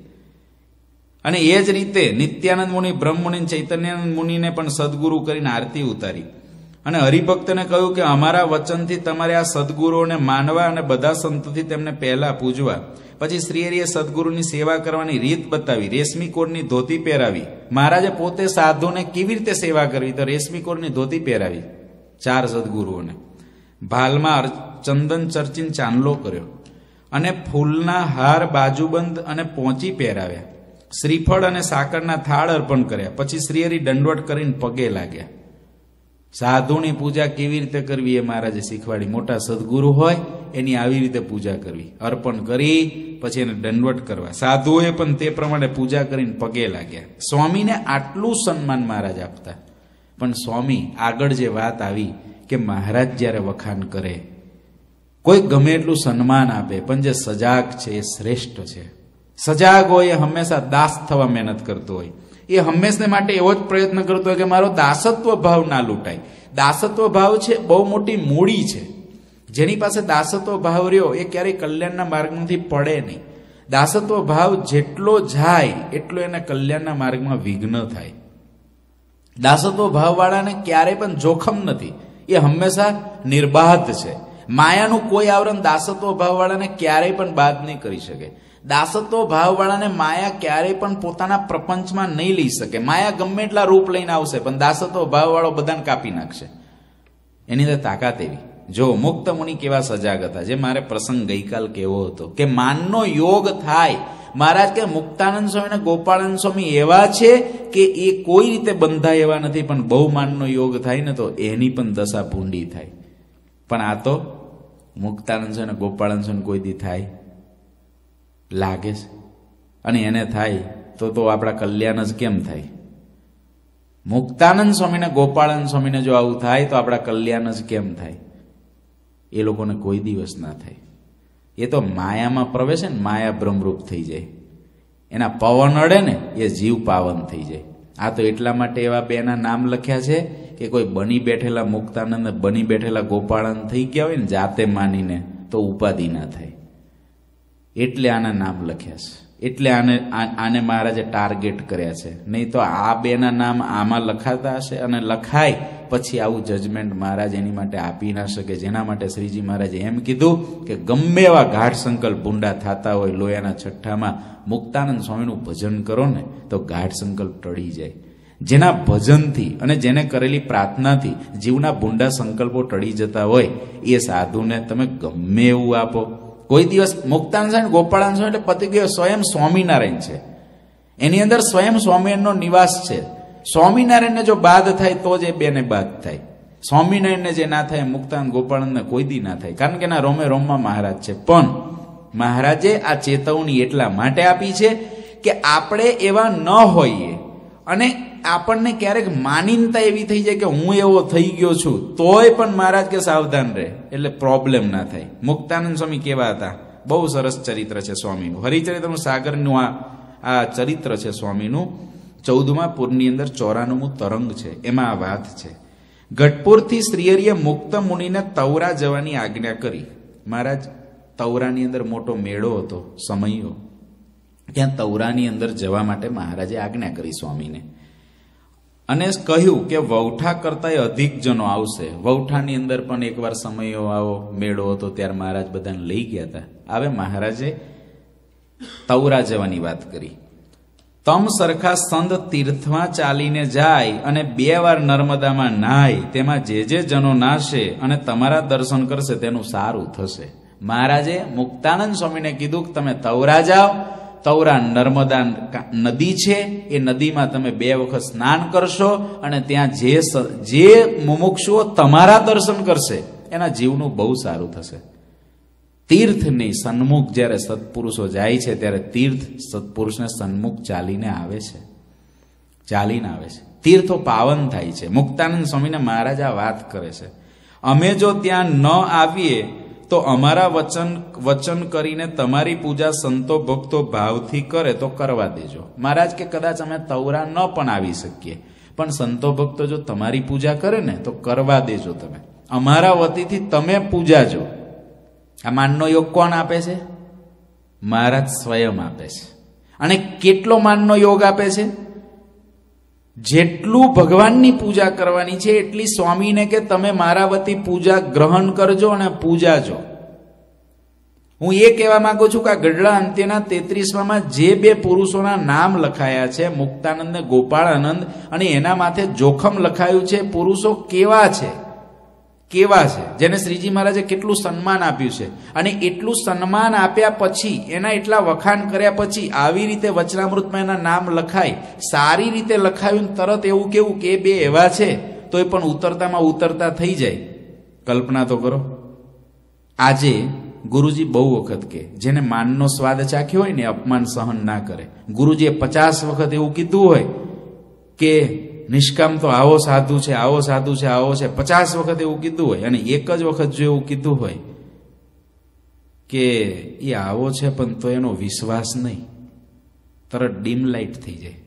અને એ જ રીતે નિત્યાનંદ મુનિ, બ્રહ્મ મુનિ, ચૈતન્યાનંદ મુનિને પણ સદગુરુ કરીને આરતી ઉતારી અને હરિભક્તને કહ્યું કે અમારા વચનથી તમારે આ સદગુરુઓને માનવા અને બધા સંતોથી તેમને પહેલા પૂજવા. પછી શ્રીહરિએ સદગુરુની સેવા કરવાની રીત બતાવી. રેશમી કોરની ધોતી પહેરાવી. મહારાજે પોતે સાધુને કેવી રીતે સેવા કરવી તો રેશમી કોરની ધોતી પહેરાવી 4 સદગુરુઓને. ભાલમાં ચંદન ચર્ચીને ચાંદલો કર્યો અને ફૂલના હાર, બાજુબંધ અને પોંચી પહેરાવ્યા. શ્રીફળ અને સાકરના થાળ અર્પણ કર્યા. પછી શ્રીહરિ દંડવટ કરીને પગે લાગ્યા. સાધુની પૂજા કેવી રીતે કરવી એ મહારાજે શીખવાડી. મોટા સદગુરુ હોય એની આવી રીતે પૂજા કરવી. અર્પણ કરી પછી એને દંડવટ કરવા. સાધુઓએ પણ તે પ્રમાણે પૂજા કરીને પગે લાગ્યા. સ્વામીને આટલું સન્માન મહારાજ આપતા. પણ સ્વામી આગળ જે વાત આવી કે મહારાજ જ્યારે વખાણ કરે, કોઈ ગમે એટલું સન્માન આપે, પણ જે સજાગ છે એ શ્રેષ્ઠ છે. સજાગ હોય એ હંમેશા દાસ થવા મહેનત કરતો હોય. એ હંમેશને માટે એવો જ પ્રયત્ન કરતો હોય કે મારો દાસત્વ ભાવ ના લૂંટાય. દાસત્વ ભાવ છે બહુ મોટી મૂડી છે. જેની પાસે દાસત્વ ભાવ રહ્યો એ ક્યારેય કલ્યાણના માર્ગમાંથી પડે નહીં. દાસત્વ ભાવ જેટલો જાય એટલો એને કલ્યાણના માર્ગમાં વિઘ્ન થાય. દાસત્વ ભાવવાળાને ક્યારેય પણ જોખમ નથી. એ હંમેશા નિર્બાધ છે. માયાનું કોઈ આવરણ દાસત્વ ભાવવાળાને ક્યારેય પણ બાદ નહીં કરી શકે. દાસત્વ ભાવવાળાને માયા ક્યારેય પણ પોતાના પ્રપંચમાં નહીં લઈ શકે. માયા ગમે એટલા રૂપ લઈને આવશે પણ દાસત્વ ભાવવાળો બધાને કાપી નાખશે. એની અંદર તાકાત એવી. જો મુક્ત મુનિ કેવા સજાગ હતા. જે મારે પ્રસંગ ગઈકાલ કેવો હતો કે માનનો યોગ થાય. મહારાજ કે મુક્તાનંદ સ્વામી અને ગોપાળાનંદ સ્વામી એવા છે કે એ કોઈ રીતે બંધાય એવા નથી, પણ બહુ માનનો યોગ થાય ને તો એની પણ દશા ભૂંડી થાય. પણ આ તો મુક્તાનંદ સ્વામી અને ગોપાળાનંદ સ્વામી કોઈ દી થાય લાગે છે. અને એને થાય તો આપણા કલ્યાણ જ કેમ થાય? મુક્તાનંદ સ્વામીને ગોપાળાનંદ સ્વામીને જો આવું થાય તો આપણા કલ્યાણ જ કેમ થાય? એ લોકોને કોઈ દિવસ ના થાય. એ તો માયામાં પ્રવેશે ને માયા બ્રહ્મરૂપ થઈ જાય. એના પવન અડે ને એ જીવ પાવન થઈ જાય. આ તો એટલા માટે એવા બેના નામ લખ્યા છે કે કોઈ બની બેઠેલા મુક્તાનંદ બની બેઠેલા ગોપાળાનંદ થઈ ગયા હોય ને જાતે માનીને તો ઉપાધિ ના થાય. એટલે આના નામ લખ્યા છે. એટલે આને મહારાજે ટાર્ગેટ કર્યા છે. નહીં તો આ બેના નામ આમાં લખાતા હશે અને લખાય પછી આવું જજમેન્ટ મહારાજ એની માટે આપી ના શકે. જેના માટે શ્રીજી મહારાજે એમ કીધું કે ગમે એવા ગાઢ સંકલ્પ ભૂંડા થતા હોય લોયાના છઠ્ઠામાં મુક્તાનંદ સ્વામીનું ભજન કરો ને તો ગાઢ સંકલ્પ ટળી જાય. જેના ભજનથી અને જેને કરેલી પ્રાર્થનાથી જીવના ભૂંડા સંકલ્પો ટળી જતા હોય એ સાધુને તમે ગમે એવું આપો. કોઈ દિવસ મુક્તાનંદ સ્વામી ગોપાળાનંદ સ્વામી એટલે પતિ ગયો સ્વયં સ્વામિનારાયણ છે. એની અંદર સ્વયં સ્વામિનારાયણનો નિવાસ છે. સ્વામિનારાયણને જો બાદ થાય તો જ એ બેને બાદ થાય. સ્વામિનારાયણને જે ના થાય મુક્તાનંદ ગોપાળાનંદને કોઈ દી ના થાય. કારણ કે એના રોમે રોમમાં મહારાજ છે. પણ મહારાજે આ ચેતવણી એટલા માટે આપી છે કે આપણે એવા ન હોઈએ અને આપણને ક્યારેક માનીનતા એવી થઈ જાય કે હું એવો થઈ ગયો છું તોય પણ મહારાજ કે સાવધાન રહે એટલે પ્રોબ્લેમ ના થાય. મુક્તાનંદ સ્વામી કેવા હતા? બહુ સરસ ચરિત્ર છે સ્વામીનું. હરિચરિત્રનું સાગરનું આ ચરિત્ર છે સ્વામીનું. 14મા પૂરની અંદર 94મું તરંગ છે. એમાં આ વાત છે. ગઢપુરથી શ્રીહરિએ મુક્ત મુનિને તવરા જવાની આજ્ઞા કરી. મહારાજ તવરાની અંદર મોટો મેળો હતો સમયો. ત્યાં તવરાની અંદર જવા માટે મહારાજે આજ્ઞા કરી સ્વામીને અને કહ્યું કે વૌઠા કરતા અધિક જનો આવશે. વૌઠાની અંદર પણ એકવાર સમયો આવો મેળો હતો ત્યારે મહારાજ બધાને લઈ ગયા હતા. હવે મહારાજે તવરા જવાની વાત કરી. તમ સરખા સંત તીર્થમાં ચાલીને જાય અને 2 વાર નર્મદામાં નાય તેમાં જે જનો નાશે અને તમારા દર્શન કરશે તેનું સારું થશે. મહારાજે મુક્તાનંદ સ્વામીને કીધું કે તમે તવરા જાઓ. તવરા નર્મદા નદી છે. એ નદીમાં તમે 2 વખત સ્નાન કરશો અને ત્યાં જે મુમુક્ષુઓ તમારા દર્શન કરશે એના જીવનું બહુ સારું થશે. તીર્થની સન્મુખ જ્યારે સત્પુરુષો જાય છે ત્યારે તીર્થ સત્પુરુષને સન્મુખ ચાલીને આવે છે. તીર્થો પાવન થાય છે. મુક્તાનંદ સ્વામીને મહારાજ આ વાત કરે છે. અમે જો ત્યાં ન આવીએ તો અમારા વચન કરીને તમારી પૂજા સંતો ભક્તો ભાવથી કરે તો કરવા દેજો. મહારાજ કે કદાચ અમે તવરા ન પણ આવી શકીએ પણ સંતો ભક્તો જો તમારી પૂજા કરે ને તો કરવા દેજો. તમે અમારા વતીથી તમે પૂજાજો. આ માનનો યોગ કોણ આપે છે? મહારાજ સ્વયં આપે છે. અને કેટલો માનનો યોગ આપે છે? જેટલું ભગવાનની પૂજા કરવાની છે એટલી સ્વામીને કે તમે મારા વતી પૂજા ગ્રહણ કરજો અને પૂજાજો. હું એ કહેવા માંગુ છું કે આ ગઢડા અંત્યના 33માં જે 2 પુરુષોના નામ લખાયા છે મુક્તાનંદ ને ગોપાળાનંદ અને એના માથે જોખમ લખાયું છે. પુરુષો કેવા છે જેને શ્રીજી મહારાજે કેટલું સન્માન આપ્યું છે. અને એટલું સન્માન આપ્યા પછી એના એટલા વખાણ કર્યા પછી આવી રીતે વચનામૃતમાં એના નામ લખાય. સારી રીતે લખાયું તરત એવું કેવું કે 2 એવા છે તોય પણ ઉતરતામાં ઉતરતા થઈ જાય. કલ્પના તો કરો. આજે ગુરુજી બહુ વખત કે જેને માનનો સ્વાદ ચાખ્યો હોય ને અપમાન સહન ના કરે. ગુરુજીએ 50 વખત એવું કીધું હોય કે નિષ્કામ તો આવો સાધુ છે 50 વખત એવું કીધું હોય અને એક જ વખત જો એવું કીધું હોય કે એ આવો છે પણ તો એનો વિશ્વાસ નહીં, તરત ડીમ લાઇટ થઈ જાય.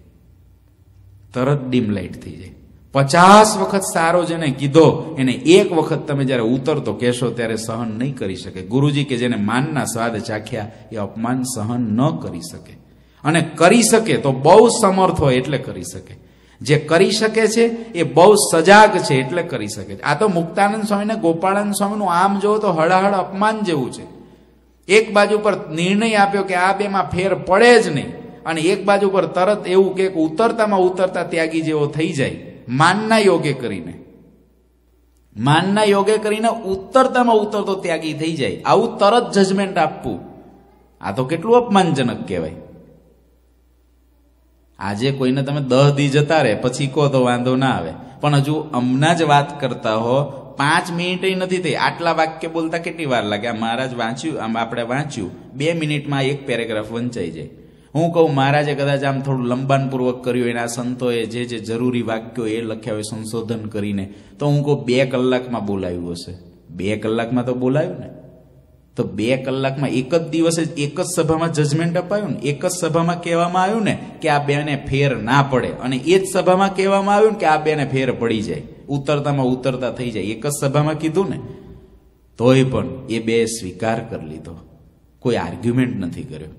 50 વખત સારો જેને કીધો એને એક વખત તમે જયારે ઉતરતો કહેશો ત્યારે સહન નહીં કરી શકે. ગુરુજી કે જેને માનના સ્વાદ ચાખ્યા એ અપમાન સહન ન કરી શકે. અને કરી શકે તો બહુ સમર્થ હોય એટલે કરી શકે. જે કરી શકે છે એ બહુ સજાગ છે એટલે કરી શકે છે. આ તો મુક્તાનંદ સ્વામી ને ગોપાળાનંદ સ્વામીનું આમ જોવો તો હળહળ અપમાન જેવું છે. એક બાજુ પર નિર્ણય આપ્યો કે આ 2માં ફેર પડે જ નહીં અને એક બાજુ પર તરત એવું કે ઉતરતામાં ઉતરતા ત્યાગી જેવો થઈ જાય. માનના યોગે કરીને ઉતરતામાં ઉતરતો ત્યાગી થઈ જાય. આવું તરત જજમેન્ટ આપવું આ તો કેટલું અપમાનજનક કહેવાય. આજે કોઈને તમે 10 દી જતા રહે પછી કહો તો વાંધો ના આવે પણ હજુ હમણાં જ વાત કરતા હો 5 મિનિટ નથી થઈ. આટલા વાક્ય બોલતા કેટલી વાર લાગે? મહારાજ વાંચ્યું આપણે વાંચ્યું 2 મિનિટમાં એક પેરેગ્રાફ વંચાઈ જાય. હું કહું મહારાજે કદાચ આમ થોડું લંબાનપૂર્વક કર્યું, એના સંતોએ જે જે જરૂરી વાક્યો એ લખ્યા હોય સંશોધન કરીને, તો હું કહું 2 કલાકમાં બોલાવ્યું હશે. 2 કલાકમાં તો બોલાવ્યું ને. તો 2 કલાકમાં એક જ દિવસે એક જ સભામાં જજમેન્ટ અપાયું ને, એક જ સભામાં કહેવામાં આવ્યું ને કે આ બેને ફેર ના પડે, અને એ જ સભામાં કહેવામાં આવ્યું ને કે આ બેને ફેર પડી જાય, ઉતરતામાં ઉતરતા થઈ જાય. એક જ સભામાં કીધું ને, તોય પણ એ બે સ્વીકાર કરી લીધો, કોઈ આર્ગ્યુમેન્ટ નથી કર્યો.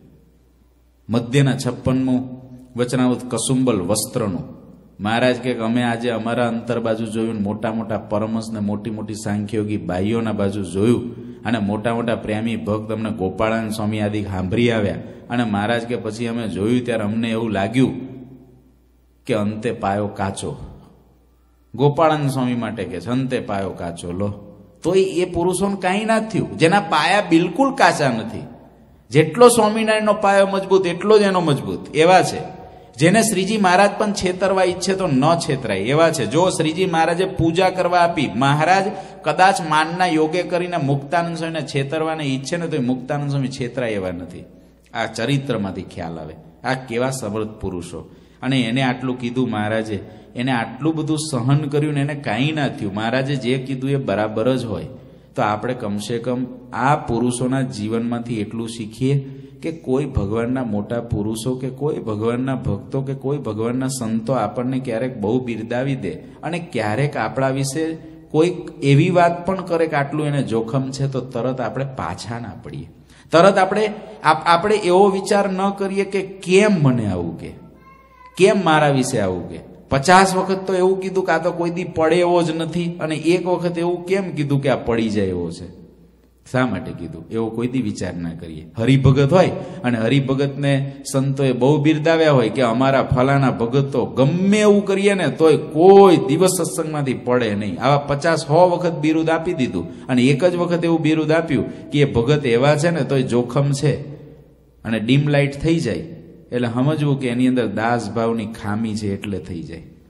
મધ્યના 56મું વચનામૃત કસુંબલ વસ્ત્રનું મહારાજ કે અમે આજે અમારા અંતર બાજુ જોયું, મોટા મોટા પરમહંસ ને મોટી મોટી સાંખ્યોગી બાઈઓના બાજુ જોયું, અને મોટા મોટા પ્રેમી ભક્ત અમને ગોપાળાનંદ સ્વામી આદિ સાંભળી આવ્યા. અને મહારાજ કે પછી અમે જોયું ત્યારે અમને એવું લાગ્યું કે અંતે પાયો કાચો. ગોપાળાનંદ સ્વામી માટે કે અંતે પાયો કાચો. લો, તો એ પુરુષોને કાંઈ ના થયું જેના પાયા બિલકુલ કાચા નથી. જેટલો સ્વામિનારાયણનો પાયો મજબૂત એટલો જ એનો મજબૂત. એવા છે જેને શ્રીજી મહારાજ પણ છેતરવા ઈચ્છે તો ન છેતરાય, એવા છે. જો શ્રીજી મહારાજે પૂજા કરવા આપી, મહારાજ કદાચ માનના યોગે કરીને મુક્તાનંદ સ્વામીને છેતરવાને ઈચ્છે ને તો એ મુક્તાનંદ સ્વામી છેતરાય એવા નથી. આ ચરિત્રમાંથી ખ્યાલ આવે આ કેવા સમર્થ પુરુષો. અને એને આટલું કીધું મહારાજે, એને આટલું બધું સહન કર્યું ને એને કાંઈ ના થયું. મહારાજે જે કીધું એ બરાબર જ હોય. તો આપણે કમસે કમ આ પુરુષોના જીવનમાંથી એટલું શીખીએ કે કોઈ ભગવાનના મોટા પુરુષો કે કોઈ ભગવાનના ભક્તો કે કોઈ ભગવાનના સંતો આપણને ક્યારેક બહુ બિરદાવી દે, અને ક્યારેક આપણા વિશે કોઈક એવી વાત પણ કરે કે આટલું એને જોખમ છે, તો તરત આપણે પાછા ના પડીએ. તરત આપણે એવો વિચાર ન કરીએ કે કેમ મને આવું કે, કેમ મારા વિશે આવું કે. 50 વખત તો એવું કીધું કે આ તો કોઈ દી પડે એવો જ નથી, અને એક વખત એવું કેમ કીધું કે આ પડી જાય એવો છે. શા માટે કીધું એવો કોઈ દી વિચાર ના કરીએ. હરિભગત હોય અને હરિભગતને સંતોએ બહુ બિરદાવ્યા હોય કે અમારા ફલાના ભગત તો ગમે એવું કરીએ ને તોય કોઈ દિવસ સત્સંગમાંથી પડે નહીં. આવા 50-100 વખત બિરુદ આપી દીધું, અને એક જ વખત એવું બિરુદ આપ્યું કે એ ભગત એવા છે ને તોય જોખમ છે, અને ડીમ લાઇટ થઈ જાય એટલે સમજવું કે એની અંદર દાસભાવની ખામી છે, એટલે થઈ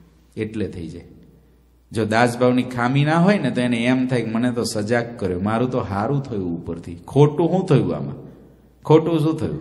જાય. જો દાસભાવની ખામી ના હોય ને તો એને એમ થાય કે મને તો સજાગ કર્યો, મારું તો સારું થયું, ઉપરથી ખોટું શું થયું, આમાં ખોટું શું થયું.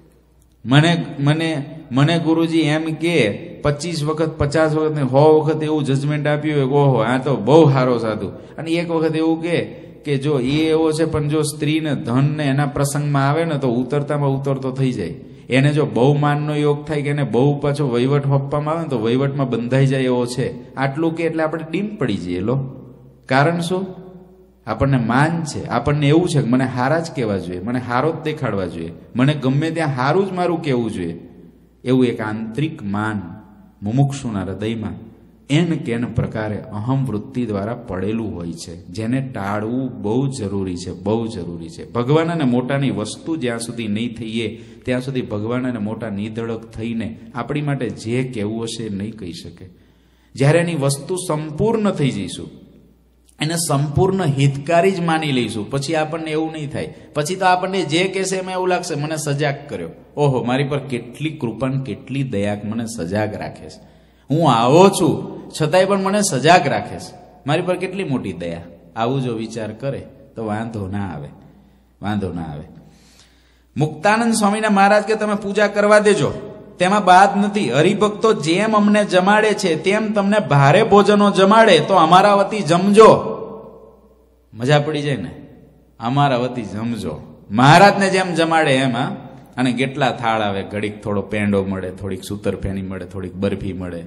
મને ગુરુજી એમ કે 25 વખત 50 વખત ને 100 વખત એવું જજમેન્ટ આપ્યું હોય, ઓહો આ તો બહુ સારો સાધુ. અને એક વખત એવું કે જો એ એવો છે પણ જો સ્ત્રીને ધન ને એના પ્રસંગમાં આવે ને તો ઉતરતામાં ઉતરતો થઈ જાય. એને જો બહુ માનનો યોગ થાય કે એને બહુ પાછો વહીવટ આપવામાં આવે ને તો વહીવટમાં બંધાઈ જાય એવો છે. આટલું કે એટલે આપણે ડીમ પડી જઈએ. લો, કારણ શું? આપણને માન છે, આપણને એવું છે કે મને હારા જ કહેવા જોઈએ, મને હારો જ દેખાડવા જોઈએ, મને ગમે ત્યાં હારું જ મારું કહેવું જોઈએ. એવું એક આંતરિક માન મુમુક્ષુના હૃદયમાં એન કેન પ્રકારે અહમ વૃત્તિ દ્વારા પડેલું હોય છે, જેને ટાળવું બહુ જરૂરી છે, બહુ જરૂરી છે. ભગવાન અને મોટાની વસ્તુ જ્યાં સુધી નહીં થઈએ ત્યાં સુધી ભગવાન અને મોટા નિધડક થઈને આપણી માટે જે કહેવું હશે એ નહીં કહી શકે. જ્યારે એની વસ્તુ સંપૂર્ણ થઈ જઈશું, એને સંપૂર્ણ હિતકારી જ માની લઈશું, પછી આપણને એવું નહીં થાય. પછી તો આપણને જે કહેશે એમાં એવું લાગશે મને સજાગ કર્યો, ઓહો મારી પર કેટલી કૃપા કેટલી દયા, મને સજાગ રાખે છે. હું આવો છું છતાંય પણ મને સજાગ રાખે છે, મારી પર કેટલી મોટી દયા. આવું જો વિચાર કરે તો વાંધો ના આવે. મુક્તાનંદ સ્વામીના મહારાજ કે તમે પૂજા કરવા દેજો, તેમાં બાદ નથી. હરિભક્તો જેમ અમને જમાડે છે તેમ તમને ભારે ભોજનો જમાડે તો અમારા વતી જમજો. મજા પડી જાય ને, અમારા વતી જમજો. મહારાજને જેમ જમાડે એમ. અને કેટલા થાળ આવે, ઘડીક થોડો પેંડો મળે, થોડીક સૂતરફેણી મળે, થોડીક બરફી મળે.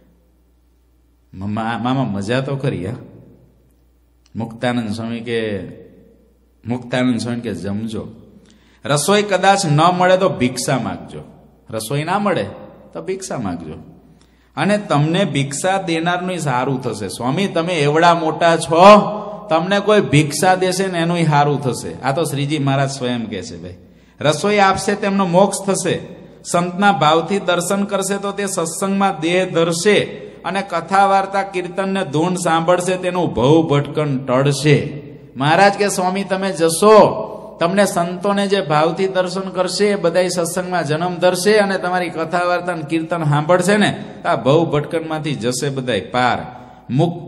મામા મજા તો કરી. મુક્તાનંદ સ્વામી કે જમજો. રસોઈ કદાચ ન મળે તો ભિક્ષા માગજો. રસોઈ ના મળે તો ભિક્ષા માગજો, અને તમને ભિક્ષા દેનારનું સારું થશે. સ્વામી તમે એવડા મોટા છો, તમને કોઈ ભિક્ષા દેશે ને એનું સારું થશે. આ તો શ્રીજી મહારાજ સ્વયં કહે છે. ભાઈ રસોઈ આપશે તેમનો મોક્ષ થશે. સંતના ભાવથી દર્શન કરશે તો તે સત્સંગમાં દેહ ધરશે, અને કથા વાર્તા કીર્તન ને ધૂન સાંભળશે તેનું ભવ ભટકણ ટળશે. મહારાજ કે સ્વામી તમે જશો, તમને સંતોને જે ભાવથી દર્શન કરશે એ બધા સત્સંગમાં જન્મ ધરશે, અને તમારી કથા વાર્તા કીર્તન સાંભળશે ને આ ભવ ભટકણમાંથી જશે બધા પાર.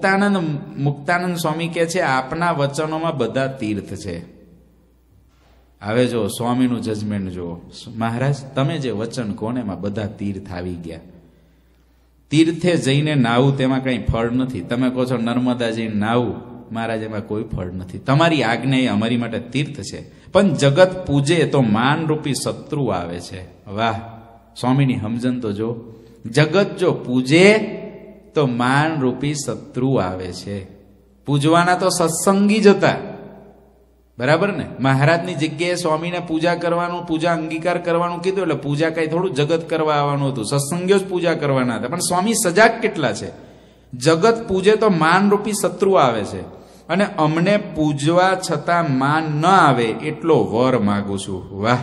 મુક્તાનંદ સ્વામી કે છે આપના વચનોમાં બધા તીર્થ છે. હવે જો સ્વામીનું જજમેન્ટ જુઓ. મહારાજ તમે જે વચન કોને એમાં બધા તીર્થ આવી ગયા. તીર્થે જઈને નાવું તેમાં કંઈ ફળ નથી. તમે કહો છો નર્મદા જઈને નાવું, મહારાજ એમાં કોઈ ફળ નથી. તમારી આજ્ઞા એ અમારી માટે તીર્થ છે. પણ જગત પૂજે તો માનરૂપી શત્રુ આવે છે. વાહ, સ્વામીની સમજણ તો જો. જગત જો પૂજે તો માનરૂપી શત્રુ આવે છે. પૂજવાના તો સત્સંગી જ હતા, બરાબર ને? મહારાજની જગ્યાએ સ્વામીને પૂજા કરવાનું, પૂજા અંગીકાર કરવાનું કીધું એટલે પૂજા કઈ થોડું જગત કરવા આવવાનું હતું. સત્સંગીઓ જ પૂજા કરવાના હતા. પણ સ્વામી સજાગ કેટલા છે. જગત પૂજે તો માનરૂપી શત્રુ આવે છે, અને અમને પૂજવા છતાં માન ન આવે એટલો વર માગું છું. વાહ,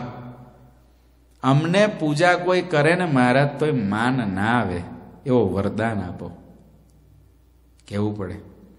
અમને પૂજા કોઈ કરે ને મહારાજ તોય માન ના આવે એવો વરદાન આપો. કેવું પડે.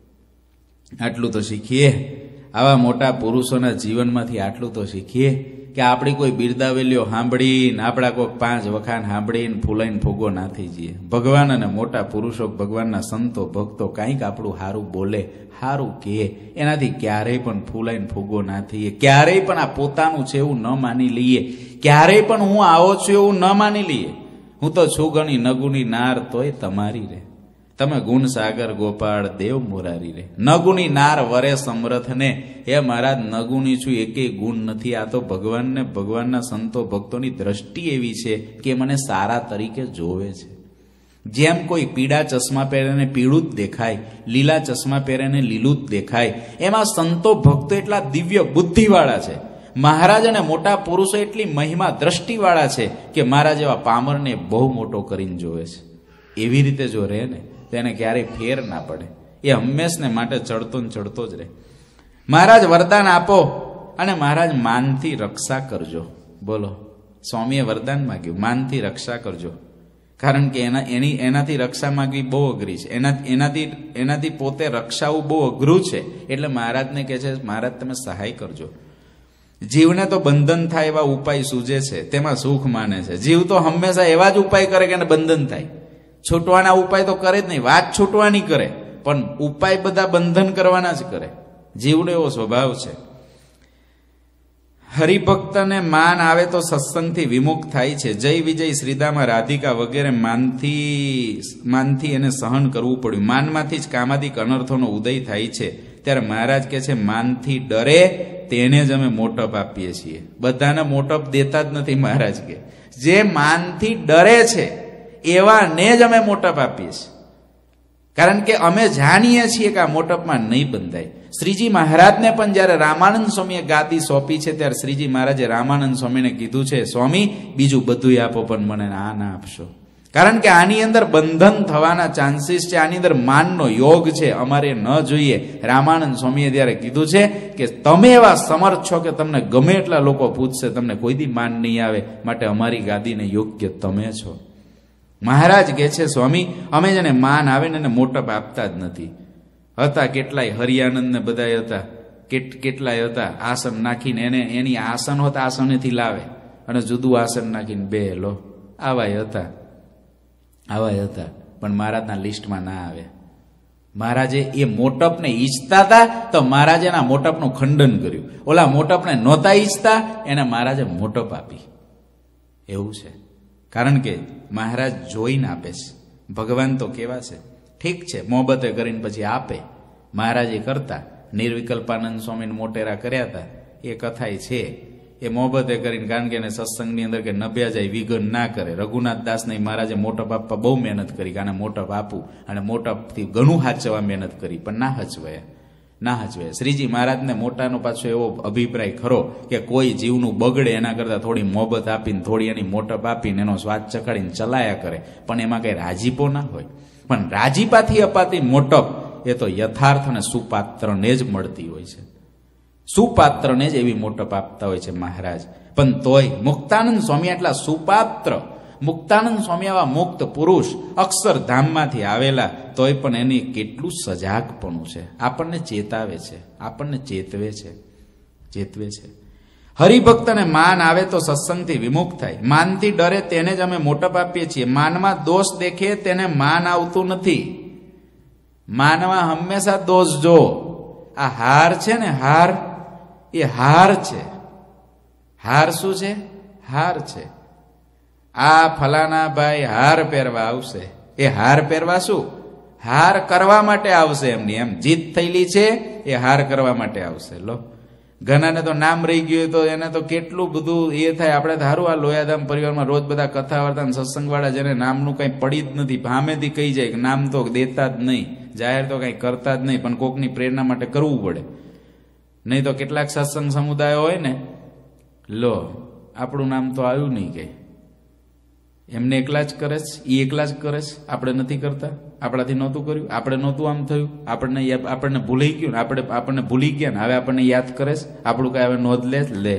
આટલું તો શીખીએ. આવા મોટા પુરુષોના જીવનમાંથી આટલું તો શીખીએ કે આપણી કોઈ બિરદાવેલીઓ સાંભળીને, આપણા કોઈ 5 વખાણ સાંભળીને ફૂલાઈને ફૂગો ના થઈ જઈએ. ભગવાન અને મોટા પુરુષો, ભગવાનના સંતો ભક્તો કાંઈક આપણું સારું બોલે, સારું કહે, એનાથી ક્યારેય પણ ફૂલાઈને ફૂગો ના થઈએ. ક્યારેય પણ આ પોતાનું છે એવું ન માની લઈએ. ક્યારેય પણ હું આવો છું એવું ન માની લઈએ. હું તો છું ઘણી નગુની નાર તોય તમારી રે, તમે ગુણ સાગર ગોપાળ દેવ મોરારી રે. નગુની નાર વરે સમરથને. એ મહારાજ નગુની છું, એકેય ગુણ નથી. આ તો ભગવાનને, ભગવાનના સંતો ભક્તોની દ્રષ્ટિ એવી છે કે મને સારા તરીકે જોવે છે. જેમ કોઈ પીળા ચશ્મા પહેરેને પીળું જ દેખાય, લીલા ચશ્મા પહેરેને લીલું જ દેખાય, એમાં સંતો ભક્તો એટલા દિવ્ય બુદ્ધિવાળા છે. મહારાજ અને મોટા પુરુષો એટલી મહિમા દ્રષ્ટિવાળા છે કે મારા જેવા પામરને બહુ મોટો કરીને જોવે છે. એવી રીતે જો રહે ને તેને ક્યારેય ફેર ના પડે. એ હંમેશને માટે ચડતો ને ચડતો જ રહે. મહારાજ વરદાન આપો અને મહારાજ માનથી રક્ષા કરજો. બોલો, સ્વામીએ વરદાન માંગ્યું, માનથી રક્ષા કરજો. કારણ કે એનાથી રક્ષા માંગવી બહુ અઘરી છે. એનાથી પોતે રક્ષાવું બહુ અઘરું છે. એટલે મહારાજને કહે છે, મહારાજ તમે સહાય કરજો. જીવને તો બંધન થાય એવા ઉપાય સૂજે છે, તેમાં સુખ માને છે. જીવ તો હંમેશા એવા જ ઉપાય કરે કે એને બંધન થાય. છૂટવાના ઉપાય તો કરે જ નહીં. વાત છૂટવાની કરે, પણ ઉપાય બધા બંધન કરવાના જ કરે. જીવનો એવો સ્વભાવ છે. હરિભક્તને માન આવે તો સત્સંગથી વિમુખ થાય છે. જય વિજય શ્રીદામા રાધિકા વગેરે માનથી એને સહન કરવું પડ્યું. માનમાંથી જ કામાદિક અનર્થોનો ઉદય થાય છે. ત્યારે મહારાજ કહે છે, માનથી ડરે તેને જ અમે મોટપ આપીએ છીએ. બધાને મોટપ દેતા જ નથી. મહારાજ કે જે માનથી ડરે છે એવાને જ અમે મોટપ આપીએ છીએ. કારણ કે અમે જાણીએ છીએ કે આ મોટપમાં નહીં બંધાય. શ્રીજી મહારાજને પણ જ્યારે રામાનંદ સ્વામીએ ગાદી સોંપી છે ત્યારે શ્રીજી મહારાજે રામાનંદ સ્વામીને કીધું છે, સ્વામી બીજું બધું આપો પણ મને આ ના આપશો. કારણ કે આની અંદર બંધન થવાના ચાન્સીસ છે. આની અંદર માનનો યોગ છે, અમારે ન જોઈએ. રામાનંદ સ્વામીએ ત્યારે કીધું છે કે તમે એવા સમર્થ છો કે તમને ગમે એટલા લોકો પૂછશે, તમને કોઈ દી માન નહીં આવે. માટે અમારી ગાદીને યોગ્ય તમે છો. મહારાજ કહે છે, સ્વામી અમે જેને માન આવે ને એને મોટપ આપતા જ નથી. હતા કેટલાય હરિયાનંદ ને બધા હતા, કેટલાય હતા આસન નાખીને એની આસન હોત આસનેથી લાવે અને જુદું આસન નાખીને બે લો. આવાય હતા. પણ મહારાજના લિસ્ટમાં ના આવે. મહારાજે એ મોટપને ઈચ્છતા હતા તો મહારાજે એના મોટપનું ખંડન કર્યું. ઓલા મોટપને નહોતા ઈચ્છતા એને મહારાજે મોટપ આપી. એવું છે. કારણ કે મહારાજ જોઈને આપે છે. ભગવાન તો કેવા છે, ઠીક છે મોહબતે કરીને પછી આપે. મહારાજે કરતા નિર્વિકલ્પાનંદ સ્વામીને મોટેરા કર્યા હતા એ કથાય છે. એ મોહબતે કરીને, કારણ કે એને સત્સંગની અંદર કે નભ્યા જાય વિઘન ના કરે. રઘુનાથ દાસને મહારાજે મોટપ આપવા બહુ મહેનત કરી કે આને મોટપ આપું, અને મોટપથી ઘણું હાચવા મહેનત કરી પણ ના હચવાયા. શ્રીજી મહારાજને મોટાનો પાછો એવો અભિપ્રાય ખરો કે કોઈ જીવનું બગડે એના કરતાં થોડી મોહબત આપીને, થોડી એની મોટપ આપીને એનો સ્વાદ ચખાડીને ચલાયા કરે, પણ એમાં કઈ રાજીપો ના હોય. પણ રાજીપાથી અપાતી મોટપ એ તો યથાર્થ અને સુપાત્રને જ મળતી હોય છે. સુપાત્રને જ એવી મોટપ આપતા હોય છે મહારાજ. પણ તોય મુક્તાનંદ સ્વામી આટલા સુપાત્ર, મુક્તાનંદ સ્વામી આવા મુક્ત પુરુષ અક્ષરધામમાંથી આવેલા, તોય પણ એની કેટલું સજાગપણું છે. આપણને ચેતાવે છે, આપણને ચેતવે છે. હરિભક્તને માન આવે તો સત્સંગથી વિમુખ થાય. માનથી ડરે તેને જ અમે મોટપ આપીએ છીએ. માનમાં દોષ દેખે તેને માન આવતું નથી. માનમાં હંમેશા દોષ જો. આ હાર છે ને, હાર એ હાર છે. હાર શું છે? હાર છે. આ ફલાના ભાઈ હાર પહેરવા આવશે. એ હાર પહેરવા શું? હાર કરવા માટે આવશે. એમની એમ જીત થયેલી છે, એ હાર કરવા માટે આવશે. લો, ઘણાને તો નામ રહી ગયું તો એને તો કેટલું બધું એ થાય. આપણે ધારું આ લોયાધામ પરિવારમાં રોજ બધા કથા વાર્તા સત્સંગ વાળા જેને નામનું કઈ પડી જ નથી, ભામેથી કહી જાય કે નામ તો દેતા જ નહીં, જાહેર તો કઈ કરતા જ નહીં, પણ કોકની પ્રેરણા માટે કરવું પડે. નહીં તો કેટલાક સત્સંગ સમુદાયો હોય ને, લો આપણું નામ તો આવ્યું નહીં કઈ, એમને એકલા જ કરે છે, એ એકલા જ કરે છે, આપણે નથી કરતા, આપણાથી નહોતું કર્યું, આપણે નહોતું આમ થયું, આપણને ભૂલાઈ ગયું ને, આપણને ભૂલી ગયા ને હવે આપણને યાદ કરે છે, આપણું કઈ હવે નોંધ લે.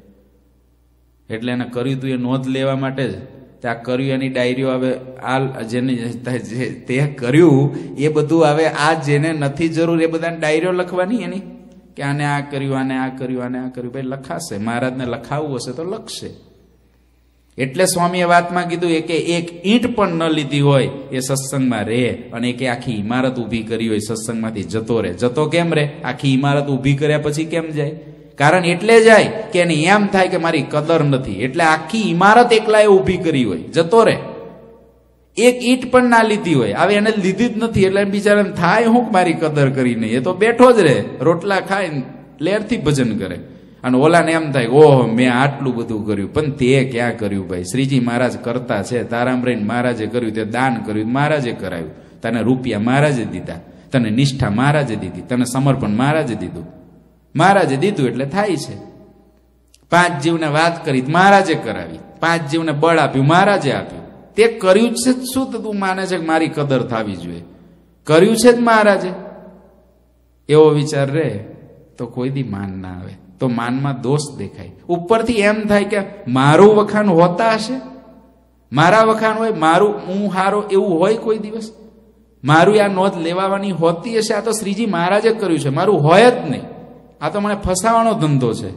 એટલે એને કર્યું તું એ નોંધ લેવા માટે જ ત્યાં કર્યું. એની ડાયરીઓ હવે આ જેને તે કર્યું એ બધું હવે આ જેને નથી જરૂર એ બધાને ડાયરીઓ લખવાની એની, કે આને આ કર્યું, આને આ કર્યું, આને આ કર્યું, ભાઈ લખાશે. મહારાજને લખાવવું હશે તો લખશે. એટલે સ્વામીએ વાતમાં કીધું કે એક ઈંટ પણ ન લીધી હોય એ સત્સંગમાં રહે, અને કે આખી ઇમારત ઊભી કરી હોય સત્સંગમાંથી જતો રહે. જતો કેમ રહે? આખી ઇમારત ઊભી કર્યા પછી કેમ જાય? કારણ એટલે જાય કે એને એમ થાય કે મારી કદર નથી, એટલે આખી ઇમારત એકલાએ ઊભી કરી હોય, જતો રહે. એક ઈંટ પણ ના લીધી હોય, હવે એને લીધી જ નથી, એટલે બિચારાને થાય હું મારી કદર કરી નહીં, એ તો બેઠો જ રહે, રોટલા ખાઈને લેરથી ભજન કરે. અને ઓલાને એમ થાય ઓહો મેં આટલું બધું કર્યું, પણ તે ક્યાં કર્યું ભાઈ? શ્રીજી મહારાજ કરતા છે, તારામ રહીને મહારાજે કર્યું, તે દાન કર્યું, મહારાજે કરાયું, તને રૂપિયા મહારાજે દીધા, તને નિષ્ઠા મહારાજે દીધી, તને સમર્પણ મહારાજે દીધું, મહારાજે દીધું એટલે થાય છે. 5 જીવને વાત કરી મહારાજે કરાવી, 5 જીવને બળ આપ્યું મહારાજે આપ્યું. તે કર્યું છે શું તો તું માને છે કે મારી કદર થવી જોઈએ? કર્યું છે જ મહારાજે. એવો વિચાર રહે તો કોઈ દી માન ના આવે, તો માનમાં દોષ દેખાય. ઉપરથી એમ થાય કે મારું વખાણ હોતા હશે, મારા વખાણ હોય, મારું હું હારો, એવું હોય કોઈ દિવસ? મારું આ નોંધ લેવાની હોતી હશે? આ તો શ્રીજી મહારાજે કર્યું છે, મારું હોય જ નહીં. આ તો મને ફસાવાનો ધંધો છે,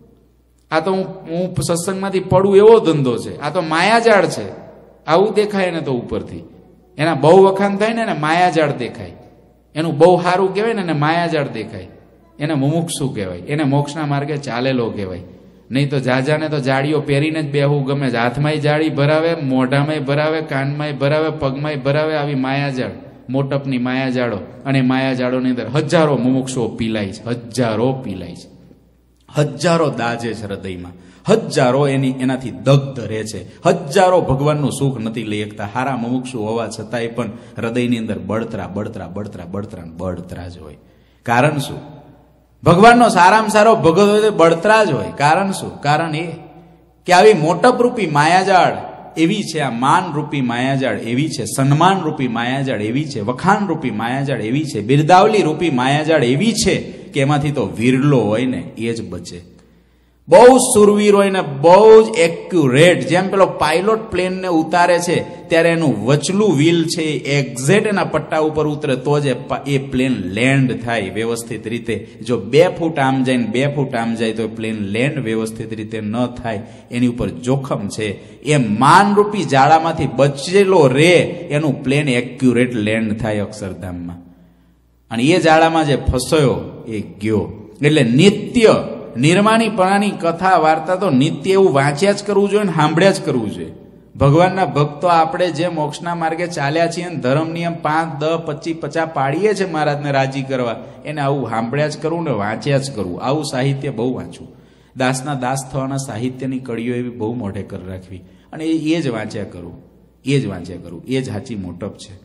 આ તો હું સત્સંગમાંથી પડું એવો ધંધો છે, આ તો માયાજાળ છે. આવું દેખાય ને તો ઉપરથી એના બહુ વખાણ થાય ને એને માયાજાળ દેખાય, એનું બહુ સારું કહેવાય ને એને માયાજાળ દેખાય, એને મુમુક્ષુ કહેવાય, એને મોક્ષના માર્ગે ચાલેલો કહેવાય. નહીં તો જાજાને તો જાળીઓ પહેરીને જ બેહવું ગમે, હાથમાંય જાળી ભરાવે, મોઢામાંય ભરાવે, કાનમાંય ભરાવે, પગમાંય ભરાવે, આવી માયાજાળ, મોટપની માયાજાળો. અને માયાજાળોની અંદર હજારો મુમુક્ષુઓ પીલાય છે, હજારો પીલાય છે, હજારો દાજે છે હૃદયમાં, હજારો એનાથી દગ્ધ રહે છે, હજારો ભગવાનનું સુખ નથી લઈ શકતા. હારા મુમુક્ષુ હોવા છતાંય પણ હૃદયની અંદર બળતરા બળતરા બળતરા બળતરા બળતરા જ હોય. કારણ શું? ભગવાનનો સારામાં સારો ભગત હોય તો બળતરા જ હોય. કારણ શું? કારણ એ કે આવી મોટપ રૂપી માયાજાળ એવી છે, આ માન રૂપી માયાજાળ એવી છે, સન્માન રૂપી માયાજાળ એવી છે, વખાણ રૂપી માયાજાળ એવી છે, બિરદાવલી રૂપી માયાજાળ એવી છે કે એમાંથી તો વિરલો હોય ને એ જ બચે. બહુ સુરવીર હોય ને બહુ જ એક્યુરેટ, જેમ પેલો પાયલોટ પ્લેનને ઉતારે છે ત્યારે એનું વચલું વ્હીલ છે એક્ઝેક્ટ એના પટ્ટા ઉપર ઉતરે તો જ એ પ્લેન લેન્ડ થાય વ્યવસ્થિત રીતે. જો 2 ફૂટ આમ જાય ને 2 ફૂટ આમ જાય તો પ્લેન લેન્ડ વ્યવસ્થિત રીતે ન થાય, એની ઉપર જોખમ છે. એ માનરૂપી જાળામાંથી બચેલો રે એનું પ્લેન એક્યુરેટ લેન્ડ થાય અક્ષરધામમાં. અને એ જાળામાં જે ફસાયો એ ગયો. એટલે નિત્ય નિર્માણીપણાની કથા વાર્તા તો નિત્ય એવું વાંચ્યા જ કરવું જોઈએ ને સાંભળ્યા જ કરવું જોઈએ. ભગવાનના ભક્તો આપણે જે મોક્ષના માર્ગે ચાલ્યા છીએ ને ધર્મ નિયમ 5, 10, 25, 50 પાડીએ છીએ મહારાજને રાજી કરવા, એને આવું સાંભળ્યા જ કરવું ને વાંચ્યા જ કરવું. આવું સાહિત્ય બહુ વાંચવું, દાસના દાસ થવાના સાહિત્યની કડીઓ એવી બહુ મોઢે કરી રાખવી, અને એ જ વાંચ્યા કરવું, એ જ વાંચ્યા કરવું, એ જ સાચી મોટપ છે.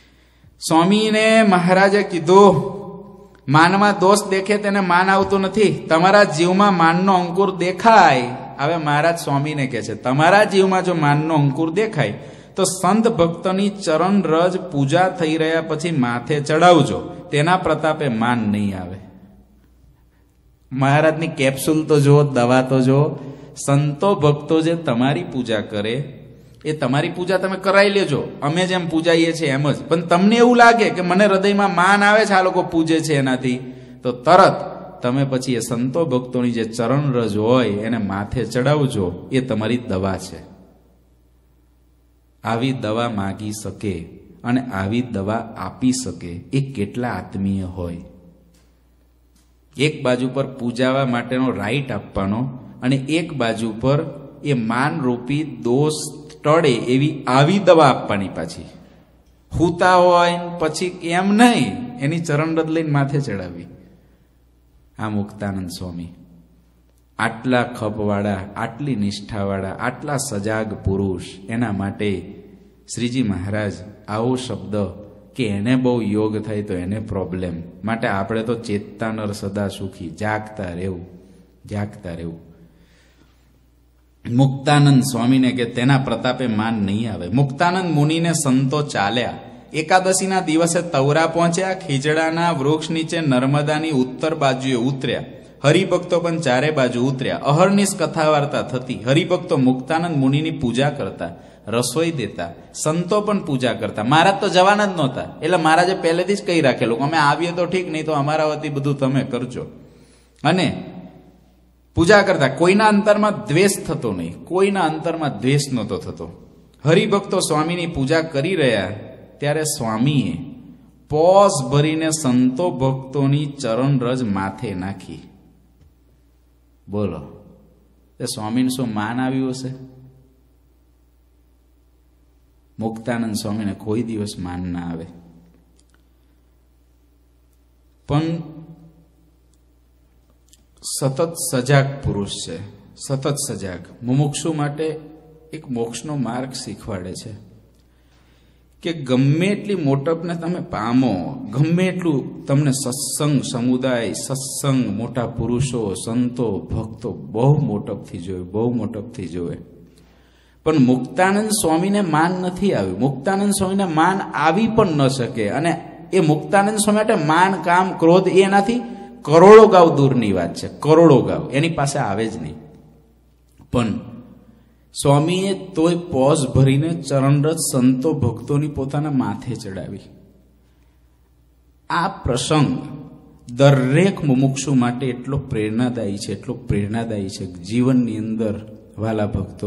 સ્વામીને મહારાજે કીધું માનમાં દોષ દેખે તેને માન આવતું નથી. તમારા જીવમાં માનનો અંકુર દેખાય, હવે મહારાજ સ્વામીને કહે છે તમારા જીવમાં જો માનનો અંકુર દેખાય તો સંત ભક્તની ચરણ રજ પૂજા થઈ રહ્યા પછી માથે ચડાવજો, તેના પ્રતાપે માન નહીં આવે. મહારાજની કેપ્સ્યુલ તો જો, દવા તો જો. સંતો ભક્તો જે તમારી પૂજા કરે એ તમારી પૂજા તમે કરાવી લેજો, અમે જેમ પૂજાઈએ છીએ એમ જ. પણ તમને એવું લાગે કે મને હૃદયમાં માન આવે છે આ લોકો પૂજે છે એનાથી, તો તરત તમે પછી એ સંતો ભક્તોની જે ચરણ રજ હોય એને માથે ચડાવજો, એ તમારી દવા છે. આવી દવા માગી શકે અને આવી દવા આપી શકે એ કેટલા આત્મીય હોય. એક બાજુ પર પૂજાવા માટેનો રાઈટ આપવાનો અને એક બાજુ પર એ માનરૂપી દોષ ટળે એવી આવી દવા આપવાની પાછી. હુતા હોય પછી એમ નહીં, એની ચરણરજ લઈને માથે ચડાવી. આ મુક્તાનંદ સ્વામી આટલા ખપવાળા, આટલી નિષ્ઠાવાળા, આટલા સજાગ પુરુષ, એના માટે શ્રીજી મહારાજ આવો શબ્દ કે એને બહુ યોગ થાય તો એને પ્રોબ્લેમ, માટે આપણે તો ચેતતા સદા સુખી, જાગતા રહેવું, જાગતા રહેવું. મુક્તાનંદ સ્વામીને કે તેના પ્રતાપે માન નહીં આવે. મુક્તાનંદ મુનિને સંતો ચાલ્યા. એકાદશીના દિવસે તવરા પહોંચ્યા. ખીજડાના વૃક્ષ નીચે નર્મદાની ઉત્તર બાજુએ ઉતર્યા. હરિભક્તો પણ ચારે બાજુ ઉતર્યા. અહર્નિશ કથા વાર્તા થતી. હરિભક્તો મુક્તાનંદ મુનિની પૂજા કરતા, રસોઈ દેતા, સંતો પણ પૂજા કરતા. મહારાજ તો જવાના જ નહોતા, એટલે મહારાજે પહેલેથી જ કહી રાખેલું અમે આવીએ તો ઠીક, નહીં તો અમારા વતી બધું તમે કરજો. અને પૂજા કરતા. કોઈના અંતરમાં દ્વેષ થતો નહીં, કોઈના અંતરમાં દ્વેષ નહોતો થતો. હરિભક્તો સ્વામીની પૂજા કરી રહ્યા ત્યારે સ્વામીએ પોઝ ભરીને સંતો ભક્તોની ચરણ રજ માથે નાખી. બોલો, તે સ્વામીને શું માન આવ્યું હશે? મુક્તાનંદ સ્વામીને કોઈ દિવસ માન ના આવે. પણ સતત સજાગ પુરુષ છે, સતત સજાગ. મુમુક્ષુ માટે એક મોક્ષનો માર્ગ શીખવાડે છે કે ગમે એટલી મોટપને તમે પામો, ગમે એટલું તમને સત્સંગ સમુદાય, સત્સંગ, મોટા પુરુષો, સંતો, ભક્તો બહુ મોટપથી જોવે, બહુ મોટપથી જોવે. પણ મુક્તાનંદ સ્વામીને માન નથી આવ્યું. મુક્તાનંદ સ્વામીને માન આવી પણ ન શકે. અને એ મુક્તાનંદ સ્વામી માટે માન, કામ, ક્રોધ એ એનાથી કરોડો ગાવ દૂરની વાત છે. કરોડો ગાવ એની પાસે આવે જ નહીં. પણ સ્વામીએ તોય પોઝ ભરીને ચરણરજ સંતો ભક્તોની પોતાના માથે ચડાવી. આ પ્રસંગ દરેક મુમુક્ષુ માટે એટલો પ્રેરણાદાયી છે, એટલો પ્રેરણાદાયી છે. જીવનની અંદર વાલા ભક્તો,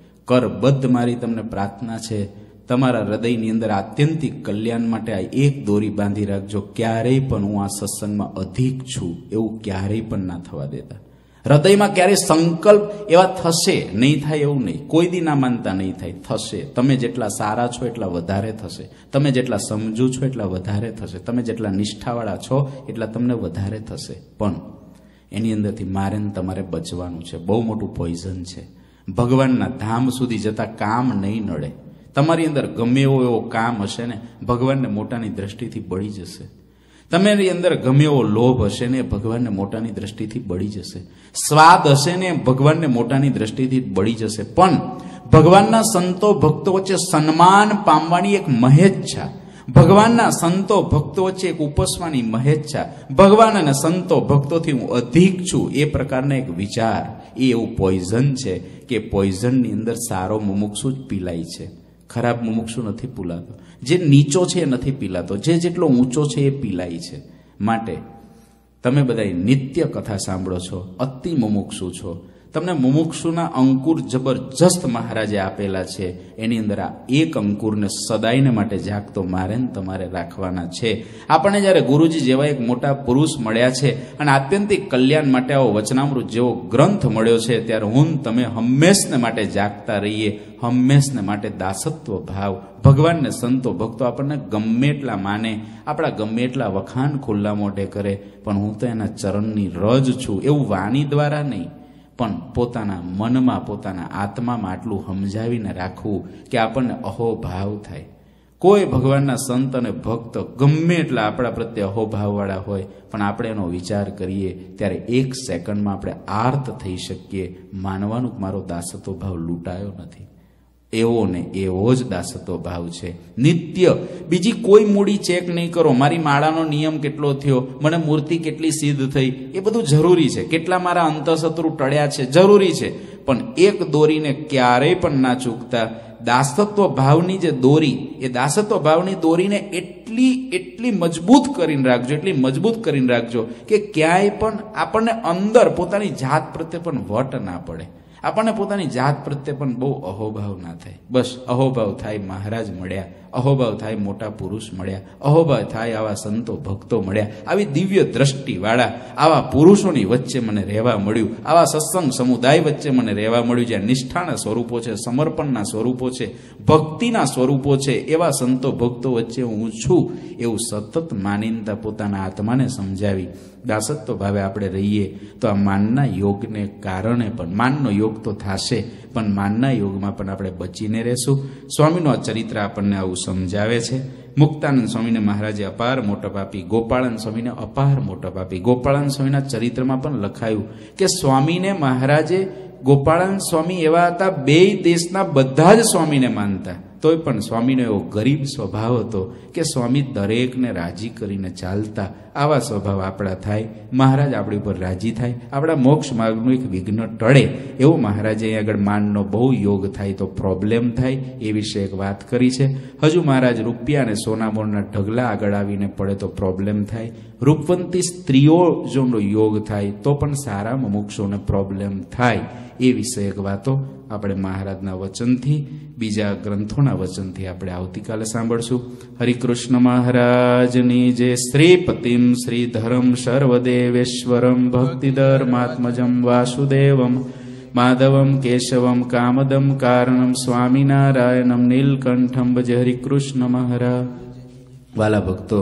કરબદ્ધ મારી તમને પ્રાર્થના છે, તમારા હૃદયની અંદર આત્યંતિક કલ્યાણ માટે આ એક દોરી બાંધી રાખજો. ક્યારેય પણ હું આ સત્સંગમાં અધિક છું એવું ક્યારેય પણ ના થવા દેતા. હૃદયમાં ક્યારેય સંકલ્પ એવા થશે, નહીં થાય એવું નહીં, કોઈ દી ના માનતા નહીં થાય, થશે. તમે જેટલા સારા છો એટલા વધારે થશે, તમે જેટલા સમજુ છો એટલા વધારે થશે, તમે જેટલા નિષ્ઠાવાળા છો એટલા તમને વધારે થશે. પણ એની અંદરથી મારે તમારે બચવાનું છે. બહુ મોટું પોઈઝન છે. ભગવાનના ધામ સુધી જતા કામ નહીં નડે. તમારી અંદર ગમે એવો કામ હશે ને, ભગવાનને મોટાની દ્રષ્ટિથી બળી જશે. તમારી અંદર ગમે એવો લોભ હશે ને, ભગવાનને મોટાની દ્રષ્ટિથી બળી જશે. સ્વાદ હશે ને, ભગવાનને મોટાની દ્રષ્ટિથી બળી જશે. પણ ભગવાનના સંતો ભક્તો વચ્ચે સન્માન પામવાની એક મહેચ્છા, ભગવાનના સંતો ભક્તો વચ્ચે એક ઉપસવાની મહેચ્છા, ભગવાન અને સંતો ભક્તોથી હું અધિક છું એ પ્રકારનો એક વિચાર, એ એવું પોઈઝન છે કે પોઈઝનની અંદર સારો મુમુક્ષુ જ પીલાય છે. ખરાબ મુમુક્ષુ નથી પીલાતો. જે નીચો છે એ નથી પીલાતો, જે જેટલો ઊંચો છે એ પીલાય છે. માટે તમે બધા નિત્ય કથા સાંભળો છો, અતિ મુમુક્ષુ છો. તમને મુમુક્ષુના અંકુર જબરજસ્ત મહારાજે આપેલા છે. એની અંદર આ એક અંકુરને સદાયને માટે જાગતો મારે ને તમારે રાખવાના છે. આપણને જ્યારે ગુરુજી જેવા એક મોટા પુરુષ મળ્યા છે અને આત્યંતિક કલ્યાણ માટે આવો વચનામૃત જેવો ગ્રંથ મળ્યો છે, ત્યારે હું તમે હંમેશને માટે જાગતા રહીએ. હંમેશને માટે દાસત્વ ભાવ, ભગવાનને સંતો ભક્તો આપણને ગમે એટલા માને, આપણા ગમે એટલા વખાણ ખુલ્લા મોઢે કરે, પણ હું તો એના ચરણની રજ છું એવું વાણી દ્વારા નહીં, પણ પોતાના મનમાં, પોતાના આત્મામાં આટલું સમજાવીને રાખવું કે આપણને અહોભાવ થાય. કોઈ ભગવાનના સંત અને ભક્ત ગમે એટલા આપણા પ્રત્યે અહોભાવવાળા હોય, પણ આપણે એનો વિચાર કરીએ ત્યારે એક સેકન્ડમાં આપણે આર્ત થઈ શકીએ, માનવાનું કે મારો દાસત્વ ભાવ લૂંટાયો નથી. એવો ને એવો જ દાસત્વ ભાવ છે. નિત્ય બીજી કોઈ મૂડી ચેક નહીં કરો. મારી માળાનો નિયમ કેટલો થયો, મને મૂર્તિ કેટલી સિદ્ધ થઈ, એ બધું જરૂરી છે. કેટલા મારા અંતઃશત્રુ ટળ્યા છે, જરૂરી છે. પણ એક દોરીને ક્યારેય પણ ના ચૂકતા. દાસત્વ ભાવની જે દોરી, એ દાસત્વ ભાવની દોરીને એટલી મજબૂત કરીને રાખજો, એટલી મજબૂત કરીને રાખજો કે ક્યાંય પણ આપણને અંદર પોતાની જાત પ્રત્યે પણ વટ ના પડે, આપણને પોતાની જાત પ્રત્યે પણ બહુ અહોભાવ ના થાય. બસ અહોભાવ થાય મહારાજ મળ્યા, અહોભાવ થાય મોટા પુરુષ મળ્યા, અહોભાવ થાય આવા સંતો ભક્તો મળ્યા, આવી દિવ્ય દ્રષ્ટિવાળા આવા પુરુષોની વચ્ચે મને રહેવા મળ્યું, આવા સત્સંગ સમુદાય વચ્ચે મને રહેવા મળ્યું, જ્યાં નિષ્ઠાના સ્વરૂપો છે, સમર્પણના સ્વરૂપો છે, ભક્તિના સ્વરૂપો છે, એવા સંતો ભક્તો વચ્ચે હું છું એવું સતત માનીનતા પોતાના આત્માને સમજાવી દાસત્વ ભાવે આપણે રહીએ તો આ માનના યોગને કારણે પણ, માનનો યોગ તો થશે પણ માનના યોગમાં પણ આપણે બચીને રહેશું. સ્વામીનું આ ચરિત્ર આપણને આવું સમજાવે છે. મુક્તાનંદ સ્વામીને મહારાજે અપાર મોટા પાપી, ગોપાળાનંદ સ્વામીને અપાર મોટા પાપી. ગોપાળાનંદ સ્વામીના ચરિત્રમાં પણ લખાયું કે સ્વામીને મહારાજે, ગોપાળાનંદ સ્વામી એવા હતા, બે દેશના બધા જ સ્વામીને માનતા, તોય પણ સ્વામીનો એવો ગરીબ સ્વભાવ હતો કે સ્વામી દરેકને રાજી કરીને ચાલતા. આવા સ્વભાવ આપણા થાય, મહારાજ આપણી ઉપર રાજી થાય, આપણા મોક્ષ માર્ગનું એક વિઘ્ન ટળે. એવું મહારાજે અહીં આગળ માનનો બહુ યોગ થાય તો પ્રોબ્લેમ થાય એ વિશે એક વાત કરી છે. હજુ મહારાજ રૂપિયા અને સોનામોરના ઢગલા આગળ આવીને પડે તો પ્રોબ્લેમ થાય. રૂપવંતી સ્ત્રીઓ જોનો યોગ થાય તો પણ સારા મુમુક્ષોને પ્રોબ્લેમ થાય. એ વિષયક વાતો આપણે મહારાજના વચનથી, બીજા ગ્રંથોના વચનથી આપણે આવતીકાલે સાંભળશું. હરિકૃષ્ણ મહારાજની જે શ્રીપતિમ શ્રીધરમ સર્વદેવેશ્વરમ ભક્તિધર્માત્મજમ વાસુદેવમ માધવમ કેશવમ કામદમ કારણમ સ્વામિનારાયણમ નીલકંઠમ ભજ હરિકૃષ્ણ મહારાજ. વાલા ભક્તો,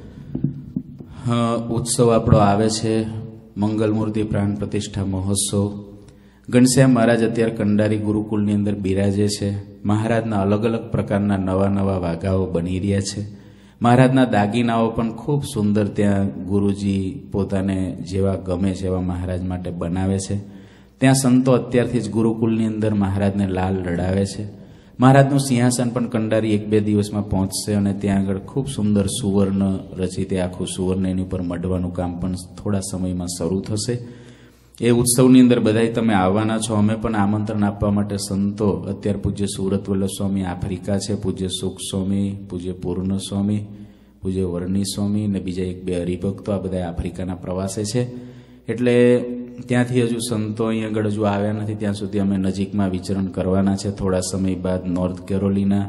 ઉત્સવ આપણો આવે છે, મંગલમૂર્તિ પ્રાણ પ્રતિષ્ઠા મહોત્સવ. ઘનશ્યામ મહારાજ અત્યારે કંડારી ગુરુકુળની અંદર બિરાજે છે. મહારાજના અલગ અલગ પ્રકારના નવા નવા વાઘાઓ બની રહ્યા છે. મહારાજના દાગીનાઓ પણ ખૂબ સુંદર ત્યાં ગુરુજી પોતાને જેવા ગમે છે એવા મહારાજ માટે બનાવે છે. ત્યાં સંતો અત્યારથી જ ગુરુકુળની અંદર મહારાજને લાલ રડાવે છે. મહારાજનું સિંહાસન પણ કંડારી 1-2 દિવસમાં પહોંચશે અને ત્યાં આગળ ખૂબ સુંદર સુવર્ણ રચિત આખું સુવર્ણ એની ઉપર મઢવાનું કામ પણ થોડા સમયમાં શરૂ થશે. એ ઉત્સવની અંદર બધાય તમે આવવાના છો. અમે પણ આમંત્રણ આપવા માટે સંતો, અત્યારે પૂજ્ય સુરત વલ્લભ સ્વામી આફ્રિકા છે, પૂજ્ય સુખ સ્વામી, પૂજ્ય પૂર્ણ સ્વામી, પૂજ્ય વર્ણી સ્વામી ને બીજા 1-2 હરિભક્તો આ બધા આફ્રિકાના પ્રવાસે છે. એટલે ત્યાંથી હજુ સંતો અહીં આગળ હજુ આવ્યા નથી. ત્યાં સુધી અમે નજીકમાં વિચરણ કરવાના છે. થોડા સમય બાદ નોર્થ કેરોલિના,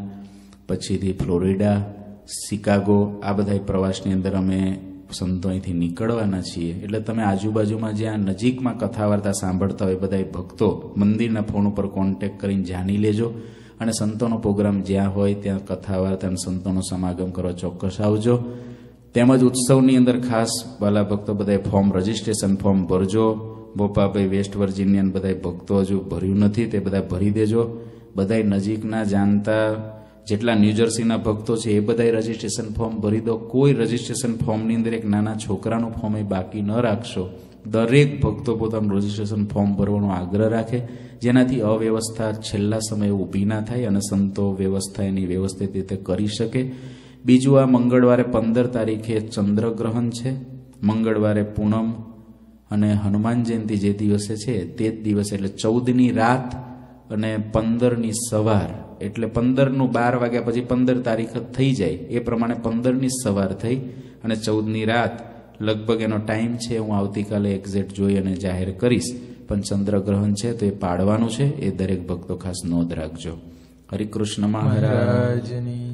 પછીથી ફ્લોરિડા, શિકાગો, આ બધા પ્રવાસની અંદર અમે સંતો અહીંથી નીકળવાના છીએ. એટલે તમે આજુબાજુમાં જ્યાં નજીકમાં કથા વાર્તા સાંભળતા હોય બધા ભક્તો મંદિરના ફોન ઉપર કોન્ટેક્ટ કરીને જાણી લેજો અને સંતોનો પ્રોગ્રામ જ્યાં હોય ત્યાં કથા વાર્તા અને સંતોનો સમાગમ કરવા ચોક્કસ આવજો. તેમજ ઉત્સવની અંદર ખાસ વાલા ભક્તો બધા ફોર્મ, રજીસ્ટ્રેશન ફોર્મ ભરજો. બોપાભાઈ વેસ્ટ વર્જિનિયન બધા ભક્તો હજુ ભર્યું નથી તે બધા ભરી દેજો. બધા નજીકના જાણતા જેટલા ન્યૂજર્સીના ભક્તો છે એ બધા રજીસ્ટ્રેશન ફોર્મ ભરી દો. કોઈ રજીસ્ટ્રેશન ફોર્મની અંદર એક નાના છોકરાનું ફોર્મ એ બાકી ન રાખશો. દરેક ભક્તો પોતાનું રજીસ્ટ્રેશન ફોર્મ ભરવાનો આગ્રહ રાખે, જેનાથી અવ્યવસ્થા છેલ્લા સમયે ઊભી ના થાય અને સંતો વ્યવસ્થા એની વ્યવસ્થિત રીતે કરી શકે. બીજું, આ મંગળવારે 15 તારીખે ચંદ્રગ્રહણ છે. મંગળવારે પૂનમ અને હનુમાન જયંતિ જે દિવસે છે તે જ દિવસે, એટલે 14ની રાત અને 15ની સવાર, એટલે 15નું 12 વાગ્યા પછી 15 તારીખ થઈ જાય એ પ્રમાણે 15ની સવાર થઈ અને 14ની રાત લગભગ એનો ટાઈમ છે. હું આવતીકાલે એક્ઝેક્ટ જોઈ અને જાહેર કરીશ. પણ ચંદ્રગ્રહણ છે તો એ પાડવાનું છે, એ દરેક ભક્તો ખાસ નોંધ રાખજો. હરિકૃષ્ણ મહારાજની